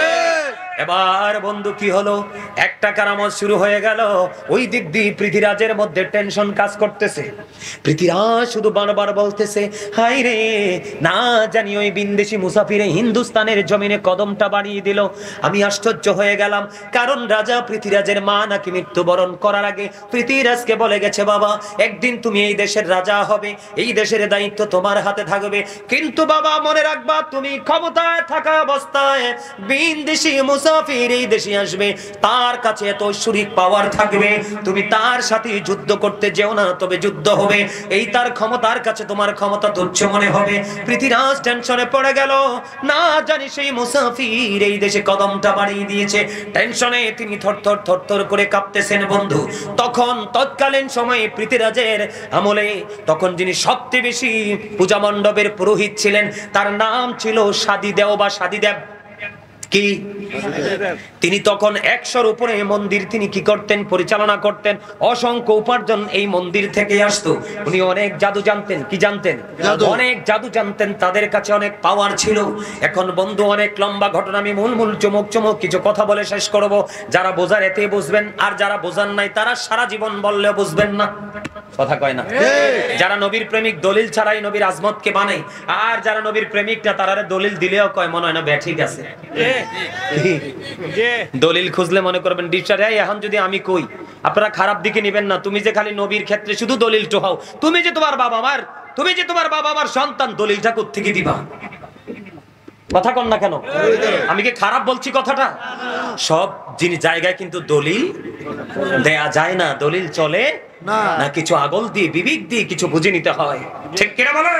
এবার বন্ধু কি হলো? একটা কারামত শুরু হয়ে গেল। ওই দিক দিয়ে পৃথিবীরাজের মধ্যে টেনশন কাজ করতেছে। পৃথিবীরাজ শুধু বারবার বলতেছে, হাই রে, না জানি ওই বিন্দেশি মুসাফিরে হিন্দুস্তানের জমিনে কদমটা বাড়িয়ে দিল। আমি আশ্চর্য হয়ে গেলাম, কারণ রাজা পৃথিবীরাজের মা নাকি মৃত্যুবরণ করার আগে পৃথিবীরাজকে বলে গেছে, বাবা একদিন তুমি এই দেশের রাজা হবে, এই দেশের দায়িত্ব তোমার হাতে থাকবে, কিন্তু বাবা মনে রাখবা তুমি ক্ষমতায় থাকা অবস্থায় বিন্দেশি মুসাফির এই দেশে আসবে, তার কাছে এত ঐশ্বরিক পাওয়ার থাকবে, তুমি তার সাথে যুদ্ধ করতে যেও না, তবে যুদ্ধ হবে। এই তার ক্ষমতার কাছে তোমার ক্ষমতা তুচ্ছ মনে হবে। পৃথিবীরাজ টেনশনে পড়ে গেল, না জানি সেই মুসাফির এই দেশে কদমটা বাড়িয়ে দিয়েছে। টেনশনে তিনি থরথর করে কাঁপতেছেন বন্ধু। তখন তৎকালীন সময়ে পৃথিবীরাজের আমলে তখন যিনি সবচেয়ে বেশি পূজা মণ্ডপের পুরোহিত ছিলেন, তার নাম ছিল সাদিদেও বা সাদিদেব। কি তিনি তখন 100-র উপরে মন্দির তিনি কি করতেন? পরিচালনা করতেন। অসংখ্য উপার্জন এই মন্দির থেকে আসতো। উনি অনেক জাদু জানতেন। কি জানতেন? অনেক জাদু জানতেন। তাদের কাছে অনেক পাওয়ার ছিল। এখন বন্ধু অনেক লম্বা ঘটনা, আমি মূল চমক কিছু কথা বলে শেষ করব। যারা বোঝার এতে বুঝবেন, আর যারা বোঝার নাই তারা সারা জীবন বললেও বুঝবেন না। কথা কয় না? যারা নবীর প্রেমিক দলিল ছাড়াই নবীর আজমতকে বানায়, আর যারা নবীর প্রেমিক না তারা দলিল দিলেও কয় মনে হয় না বে ঠিক আছে। দলিল খুঁজলে মনে করবেন ডিকশনারি, এখন যদি আমি কই আপনারা খারাপ দিকে নেবেন না, তুমি যে খালি নবীর ক্ষেত্রে শুধু দলিল টোহাও, তুমি যে তোমার বাবা মার সন্তান, দলিলটা কোত্থেকে দিবা? কথা কন না কেন? আমি কি খারাপ বলছি কথাটা? সব জায়গায় কিন্তু দলিল দেয়া যায় না, দলিল চলে না, কিছু আগল দিয়ে বিবেক দিয়ে কিছু বুঝে নিতে হয়, ঠিক কিনা বলে?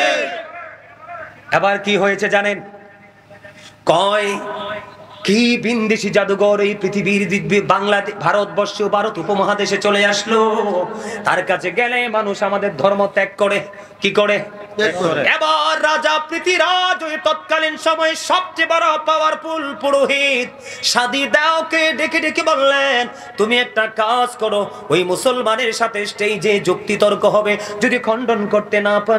এবার কি হয়েছে জানেন? কয় কি বিন্দেশি জাদুঘর এই পৃথিবীর বাংলাদেশ, ভারতবর্ষ, ভারত উপমহাদেশে চলে আসলো। তার কাছে গেলে মানুষ আমাদের ধর্ম ত্যাগ করে, কি করে? এবার রাজা পৃথ্বীরাজ ওই তৎকালীন সময়ে সবচেয়ে বড় পাওয়ারফুল পুরোহিত সাদি দাওকে ডেকে ডেকে বললেন, তুমি একটা কাজ করো, ওই মুসলমানের সাথে স্টেজে যুক্তি তর্ক হবে, যদি খণ্ডন করতে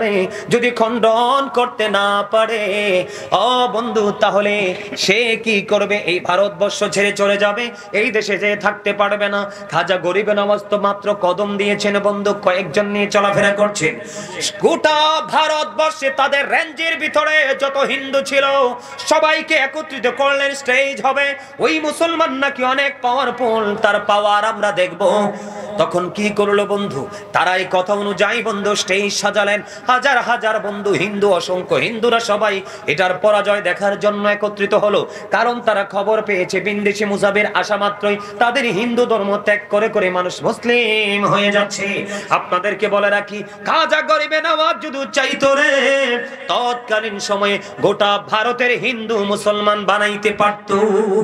না পারে ও বন্ধু, তাহলে সে কি করবে? এই ভারতবর্ষ ছেড়ে চলে যাবে, এই দেশে যে থাকতে পারবে না। খাজা গরিবে নওয়াজ তো মাত্র কদম দিয়েছেন বন্ধু, কয়েকজন নিয়ে চলাফেরা করছেন। গোটা ভারতবর্ষে তাদের রেঞ্জের ভিতরে যত হিন্দু ছিল সবাইকে একত্রিত করলেন, স্টেজ হবে, ওই মুসলমান নাকি অনেক পাওয়ারফুল, তার পাওয়ার আমরা দেখব। তখন কি করলো বন্ধু? তারা এই কথা অনুযায়ী বন্ধু স্টেজ সাজালেন, হাজার হাজার বন্ধু হিন্দু, অসংখ্য হিন্দুরা সবাই এটার পরাজয় দেখার জন্য একত্রিত হলো। কারণ তারা খবর পেয়েছে বিন্দেশি মুসাফির আসা মাত্রই তাদের হিন্দু ধর্ম ত্যাগ করে করে মানুষ মুসলিম হয়ে যাচ্ছে। আপনাদেরকে বলে রাখি, খাজা গরিবে নওয়াজ যদি চাইতো রে, তৎকালীন সময়ে গোটা ভারতের হিন্দু মুসলমান বানাইতে পারতো।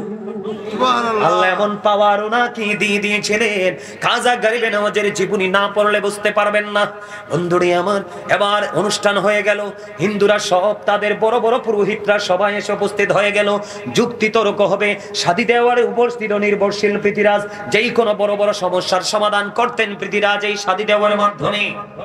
আল্লাহ এমন পাওয়ার ওনাকে দিয়ে দিয়েছিলেন, খাজা গরিবে নওয়াজের জীবনী না পড়লে বুঝতে পারবেন না। বন্ধুরে আমার, এবার অনুষ্ঠান হয়ে গেল, হিন্দুরা সব তাদের বড় বড় পুরোহিতরা সবাই এসে উপস্থিত হয়ে গেল, যুক্তি তর্ক হবে। সাদি দেওয়ার উপর স্থির নির্ভরশীল পৃথ্বীরাজ যেই কোনো বড় বড় সমস্যার সমাধান করতেন পৃথ্বীরাজ এই সাদি দেওয়ার মাধ্যমে।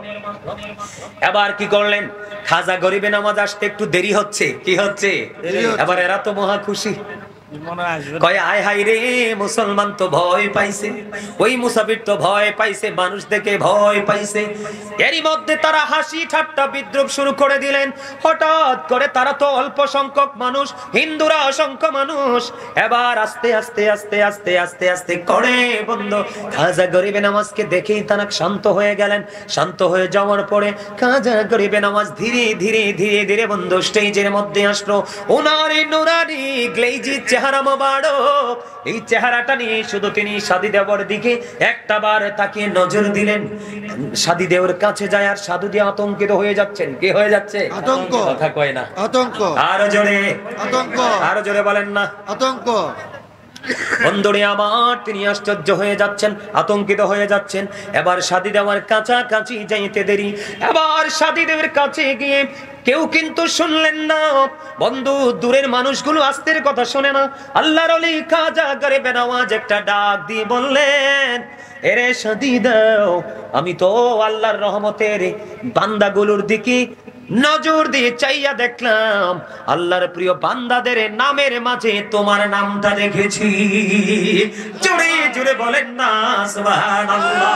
এবার কি করলেন? খাজা গরিবে নওয়াজ আসতে একটু দেরি হচ্ছে, কি হচ্ছে? এবার এরা তো মহা খুশি, কয় আয় হায় রে, মুসলমান তো ভয় পাইছে, ওই মুসাফির তো ভয় পাইছে, মানুষ দেখে ভয় পাইছে। এরই মধ্যে তারা হাসি ঠাট্টা বিদ্রুপ শুরু করে দিলেন। হঠাৎ করে তারা তো অল্প সংখ্যক মানুষ, হিন্দুরা অসংখ্য মানুষ। এবার আস্তে আস্তে আস্তে আস্তে আস্তে আস্তে করে বন্ধু খাজা গরিবে নওয়াজকে দেখেই তারা শান্ত হয়ে গেলেন। শান্ত হয়ে যাওয়ার পরে খাজা গরিবে নওয়াজ ধীরে ধীরে ধীরে ধীরে বন্ধু স্টেজের মধ্যে আসলো। ওনার নুরানি গ্লেজি চেহারা মোবারক, এই চেহারাটা নিয়ে শুধু তিনি সাদি দেওয়ার দিকে একটা বার তাকিয়ে নজর দিলেন। সাদি দেওয়ার কাছে যায় আর সাধু দিয়ে আতঙ্কিত হয়ে যাচ্ছেন। কি হয়ে যাচ্ছে? আতঙ্ক। কথা কয় না, আতঙ্ক। আরো জোরে আতঙ্ক। আরো জোরে বলেন না, আতঙ্ক। বন্ধুরে আমার, তিনি আশ্চর্য হয়ে যাচ্ছেন, আতঙ্কিত হয়ে যাচ্ছেন। এবার সাদি দেওয়ার কাছাকাছি যাইতে দেরি। এবার সাদি দেওয়ার কাছে গিয়ে কেউ কিন্তু শুনলেন না বন্ধু, দূরের মানুষগুলো আস্তের কথা শোনে না। আল্লাহর ওলি খাজা গরিবে নওয়াজ একটা ডাক দিয়ে বললেন, এরে সাদি দাও, আমি তো আল্লাহর রহমতের বান্দাগুলোর দিকে নজর দিয়ে চাইয়া দেখলাম, আল্লাহর প্রিয় বান্দাদের নামের মাঝে তোমার নামটা দেখেছি। জোরে জোরে বলেন না সুবহানাল্লাহ।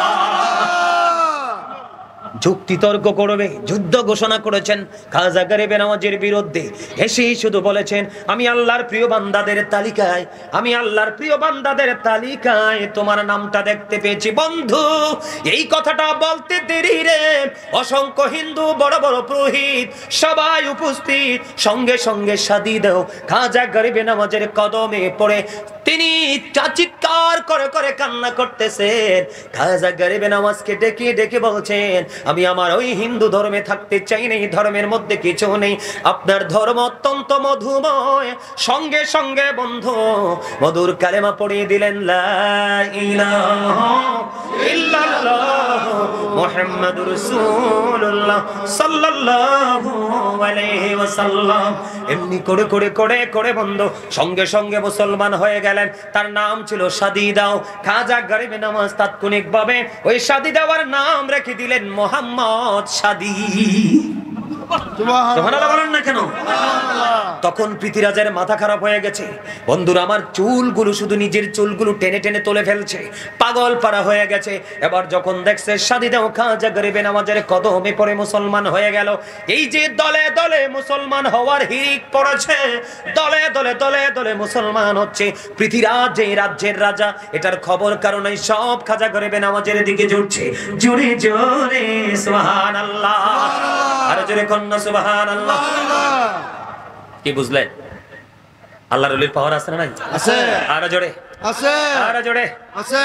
যুক্তি তর্ক করবে, যুদ্ধ ঘোষণা করেছেন খাজা গরিবে নওয়াজের বিরুদ্ধে। এসেই শুধু বলেছেন, আমি আল্লাহর প্রিয় বান্দাদের তালিকায়, আমি আল্লাহর প্রিয় বান্দাদের তালিকায় তোমার নামটা দেখতে পেয়েছি। বন্ধু, এই কথাটা বলতে দেরি রে, অসংখ্য হিন্দু বড় বড় পুরোহিত সবাই উপস্থিত। সঙ্গে সঙ্গে সাদি দেও খাজা গরিবে নওয়াজের কদমে পড়ে তিনি চিৎকার করে করে কান্না করতেছেন। খাজা গরিবে নওয়াজকে ডেকে ডেকে বলছেন, আমি আমার ওই হিন্দু ধর্মে থাকতে চাই না, এই ধর্মের মধ্যে কিছু নেই, আপনার ধর্ম অত্যন্ত মধুময়। সঙ্গে সঙ্গে বন্ধু মধুর কালেমা পড়িয়ে দিলেন, লা ইলাহা ইল্লাল্লাহ মুহাম্মাদুর রাসূলুল্লাহ সাল্লাল্লাহু আলাইহি ওয়াসাল্লাম। এমনি করে করে করে করে বন্ধু সঙ্গে সঙ্গে মুসলমান হয়ে গেলেন। তার নাম ছিল সাদি দাও। খাজা গরিবে নওয়াজ তাৎক্ষণিকভাবে ওই সাদি দেওয়ার নাম রেখে দিলেন মোহাম্মদ সাদি। সুবহানাল্লাহ বলেন না কেন? তখন পৃথিরাজের মাথা খারাপ হয়ে গেছে। বন্ধুরা আমার, চুলগুলো শুধু নিজের চুলগুলো টেনে টেনে তুলে ফেলছে, পাগল পারা হয়ে গেছে। এবার যখন দেখছে সাদিদাও খাজা গরিবে নামাজের কদমে পড়ে মুসলমান হয়ে গেল, এই যে দলে দলে মুসলমান হওয়ার হিড়িক পড়েছে, দলে দলে দলে দলে মুসলমান হচ্ছে, পৃথিরাজ যে রাজ্যের রাজা, এটার খবর কারণে সব খাজা গরিবে নামাজের দিকে জুড়ছে। জোরে জোরে সুবহানাল্লাহ, আর জোরে কন্না সুবহানাল্লাহ। কি বুঝলেন? আল্লাহর ওলির পাওয়ার আছে না নাই? আছে। আর জোরে আছে। আর জোরে আছে।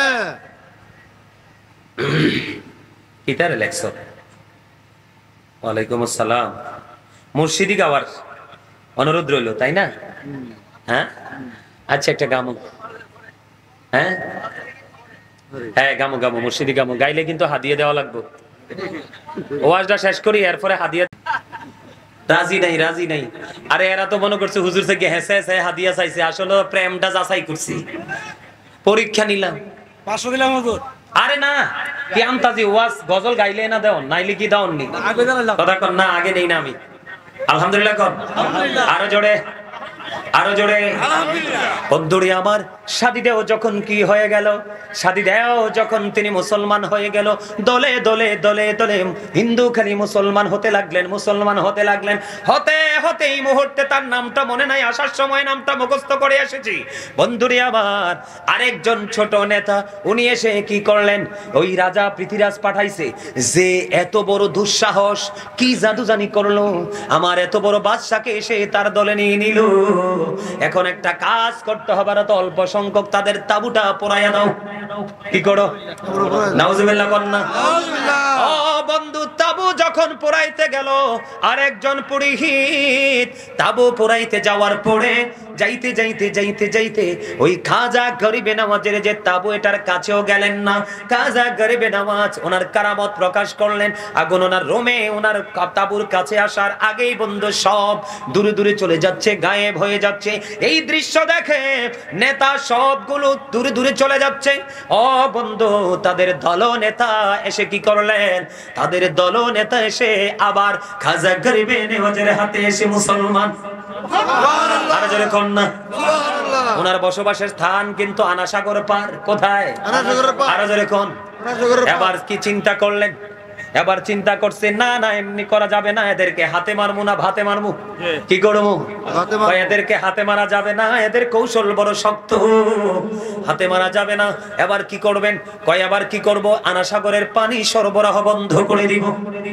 কিটারে লেখছো? ওয়ালাইকুম আসসালাম। মুর্শিদি গাওয়ার অনুরোধ রইল, তাই না? হ্যাঁ, আচ্ছা একটা গামো। হ্যাঁ হ্যাঁ, গামো গামো, মুর্শিদি গামো গাইলে কিন্তু হাদিয়া দেওয়া লাগবে। ওয়াজটা শেষ করি, এরপরে হাদিয়া। রাজি নাই, রাজি নাই। আরে এরা তো মনে করছে হুজুর থেকে হেসে হেসে হাদিয়া চাইছে, আসলে প্রেমটা যাচাই করছি, পরীক্ষা নিলাম। 500 দিলাম হুজুর। আরে না, কি আমতাজি ওয়াজ গজল গাইলে না দেওন, নাইলে কি দেওননি? আগে জানালাম। কথা কর না, আগে নেই না আমি। আলহামদুলিল্লাহ কর, আরো জোরে আরো জোরে। বন্ধুরে আমার, সাদিদেও যখন কি হয়ে গেল, সাদিদেও যখন তিনি মুসলমান হয়ে গেল, দলে দলে দলে দলে হিন্দু খালি মুসলমান হতে লাগলেন, মুসলমান হতে লাগলেন। হতে হতে এই মুহূর্তে তার নামটা মনে নাই, আসার সময় নামটা মুখস্থ করে এসেছি। বন্ধুরে আমার, আরেকজন ছোট নেতা, উনি এসে কি করলেন, ওই রাজা পৃথিরাজ পাঠাইছে যে এত বড় দুঃসাহস, কি জাদু জানি করলো, আমার এত বড় বাদশাকে এসে তার দলে নিয়ে নিল। এখন একটা কাজ করতে হবে, তো অল্প সংখ্যক তাদের তাবুটা পোড়াইয়া দাও। কি করো? নাউজুবিল্লাহ কর না। ও বন্ধু, তাবু যখন পোড়াইতে গেল, আরেকজন পুরোহিত তাবু পোড়াইতে যাওয়ার পরে যাইতে যাইতে যাইতে যাইতে ওই খাজা গরিবে নামাজের যে তাবু, এটার কাছেও গেলেন না। খাজা গরিবে নামাজ ওনার কারামত প্রকাশ করলেন, আগুন ওনার রোমে ওনার তাবুর কাছে আসার আগেই বন্ধু সব দূরে দূরে চলে যাচ্ছে, গায়েব হয়ে যাচ্ছে। এই দৃশ্য দেখে নেতা সবগুলো দূরে দূরে চলে যাচ্ছে। ও বন্ধু, তাদের দল নেতা এসে কি করলেন, তাদের দল নেতা এসে আবার খাজা গরিবে নামাজের হাতে এসে মুসলমান। আর জোরে কন্যা, ওনার বসবাসের স্থান কিন্তু আনাসাগর পার। কোথায়? আর জোরে কোন? এবার কি চিন্তা করলেন? এবার চিন্তা করছে, না না, এমনি করা যাবে না, এদেরকে হাতে মারমু না ভাতে মারমু। কি করবো? এদেরকে হাতে মারা যাবে না, এদের কৌশল বড় শক্ত, হাতে মারা যাবে না। এবার কি করবেন? কয় এবার কি করব, আনাসাগরের পানি সরবরাহ বন্ধ করে দিব।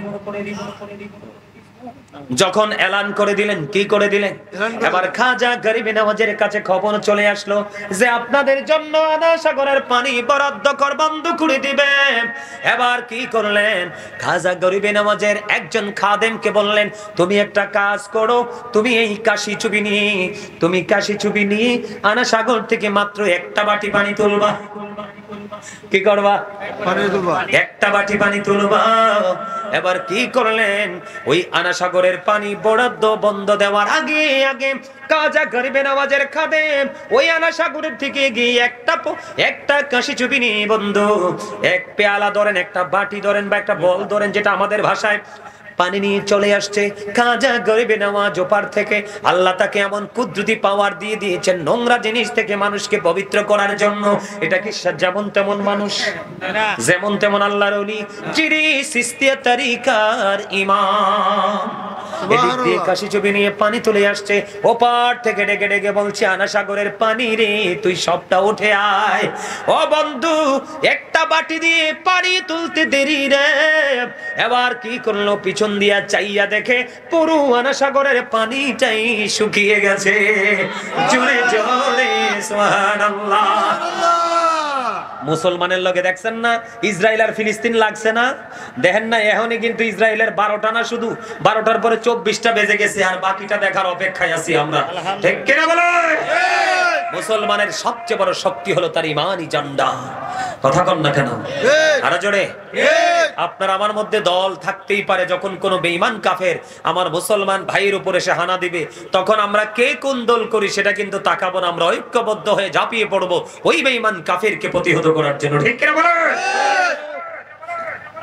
যখন এলান করে দিলেন, কি করে দিলেন, এবার খাজা গরিবে নামাজের কাছে খবর চলে আসলো যে আপনাদের জন্য আনাসাগরের পানি বরাদ্দ কর বন্ধ করে দিবে। এবার কি করলেন, খাজা গরিবে নামাজের একজন খাদেমকে বললেন, তুমি একটা কাজ করো, তুমি এই কাশি চুবি নিয়ে আনাসাগর থেকে মাত্র একটা বাটি পানি তুলবা। কি করবা? একটা বাটি পানি তুলবা। এবার কি করলেন, ওই আনাসাগরের পানি বরাদ্দ বন্ধ দেওয়ার আগে আগে খাজা গরিবে নামাজের খাদেম ওই আনাসাগরের থেকে গিয়ে একটা কাশি চুবি নিয়ে বন্ধু, এক পেয়ালা ধরেন, একটা বাটি ধরেন বা একটা বল ধরেন, যেটা আমাদের ভাষায়, পানি নিয়ে চলে আসছে। খাজা গরিবে নামাজ ওপার থেকে আল্লাহ তাকে এমন কুদরতি পাওয়ার দিয়ে দিয়েছেন নোংরা জিনিস থেকে মানুষকে পবিত্র করার জন্য। এটা কি যেমন তেমন মানুষ, যেমন তেমন আল্লাহর ওলি চিরি সিস্তিয়া তরিকার ইমাম, এদিক দিয়ে কাশি চুবি নিয়ে পানি তুলে আসছে, ওপার থেকে ডেকে ডেকে বলছে, আনাসাগরের পানি রে, তুই সবটা উঠে আয়। ও বন্ধু, একটা বাটি দিয়ে পানি তুলতে দেরি রে। এবার কি করলো, পিছন দিয়া চাইয়া দেখে পুরো আনাসাগরের পানিটাই শুকিয়ে গেছে। জোরে জোরে সুবহানাল্লাহ। মুসলমানের লগে দেখছেন না ইসরায়েল আর ফিলিস্তিন লাগছে না, দেখেন না এখনই কিন্তু ইসরায়েলের 12টা না, শুধু 12টার পরে 24টা বেজে গেছে, আর বাকিটা দেখার অপেক্ষায় আছি আমরা। ঠিক কিনা বলে? মুসলমানের সবচেয়ে বড় শক্তি হলো তার ঈমানি জান্ডা। কথা কন না কেন? আরো জোরে। আপনার আমার মধ্যে দল থাকতেই পারে, যখন কোন বেঈমান কাফের আমার মুসলমান ভাইয়ের উপর এসে হানা দিবে, তখন আমরা কে কোন দল করি সেটা কিন্তু তাকাবো না, আমরা ঐক্যবদ্ধ হয়ে ঝাঁপিয়ে পড়বো ওই বেঈমান কাফেরকে প্রতিহত করার জন্য। ঠিক কিনা বলে?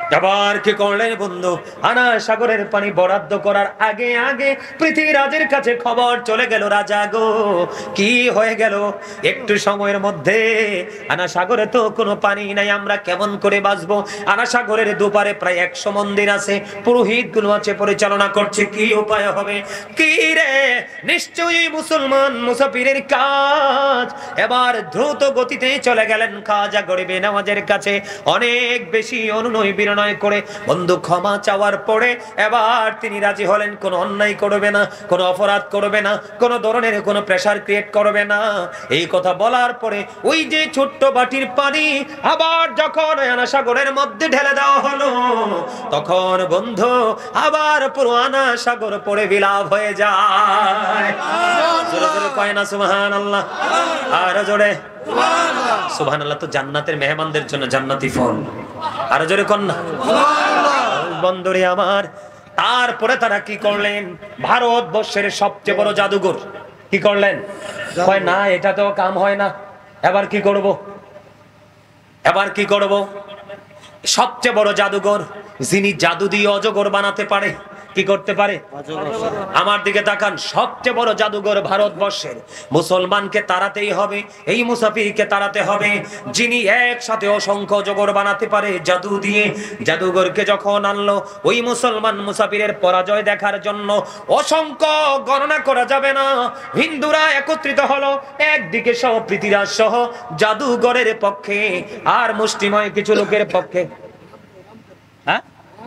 আবার কি করলেন বন্ধু, আনা সাগরের পানি বরাদ্দ করার আগে আগে পৃথিবীরাজের কাছে খবর চলে গেল, রাজা গো কি হয়ে গেল, একটু সময়ের মধ্যে আনা সাগরে তো কোনো পানি নাই, আমরা কেমন করে বাঁচবো? আনা সাগরের দুপারে প্রায় 100 মন্দির আছে, পুরোহিত গুলো আছে পরিচালনা করছে, কি উপায় হবে? কি রে, নিশ্চয়ই মুসলমান মুসাফিরের কাজ। এবার দ্রুত গতিতে চলে গেলেন খাজা গরিবে নওয়াজের কাছে, অনেক বেশি অনুনয় বিনয় করে বন্ধু ক্ষমা চাওয়ার পরে এবার তিনি রাজি হলেন, কোনো অন্যায় করবে না, কোনো অপরাধ করবে না, কোনো ধরনের কোনো প্রেসার ক্রিয়েট করবে না। এই কথা বলার পরে ওই যে ছোট্ট বাটির পানি আবার যখন আনা সাগরের মধ্যে ঢেলে দেওয়া হলো, তখন বন্ধু আবার পুরো আনা সাগর পড়ে বিলাপ হয়ে যায়। জোরে জোরে কয় না সুবহানাল্লাহ, আর জোরে সুবহানাল্লাহ। তো জান্নাতের মেহমানদের জন্য জান্নাতি ফল, আর জোরে কন্যা বন্ধুরে আমার। তারপরে তারা কি করলেন, ভারতবর্ষের সবচেয়ে বড় জাদুঘর কি করলেন, কয় না এটা তো কাম হয় না, এবার কি করব, এবার কি করব? সবচেয়ে বড় জাদুঘর, যিনি জাদু দিয়ে অজগর বানাতে পারে, কি করতে পারে? আমার দিকে তাকান, সবচেয়ে বড় জাদুঘর ভারতবর্ষের। মুসলমানকে তাড়াতেই হবে, এই মুসাফিরকে তাড়াতে হবে, যিনি একসাথে অসংখ্য অজগর বানাতে পারে জাদু দিয়ে। জাদুঘরকে যখন আনলো, ওই মুসলমান মুসাফিরের পরাজয় দেখার জন্য অসংখ্য গণনা করা যাবে না, হিন্দুরা একত্রিত হলো একদিকে সহ পৃথিবীরাজ সহ জাদুঘরের পক্ষে, আর মুষ্টিময় কিছু লোকের পক্ষে। হ্যাঁ,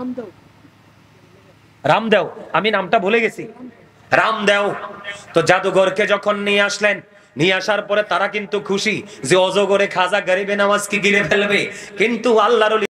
রামদেও, আমি নামটা ভুলে গেছি, রামদেও। তো জাদুঘরকে যখন নিয়ে আসলেন, নিয়ে আসার পরে তারা কিন্তু খুশি যে অজগরে খাজা গরিবে নওয়াজকে গিলে ফেলবে, কিন্তু আল্লাহর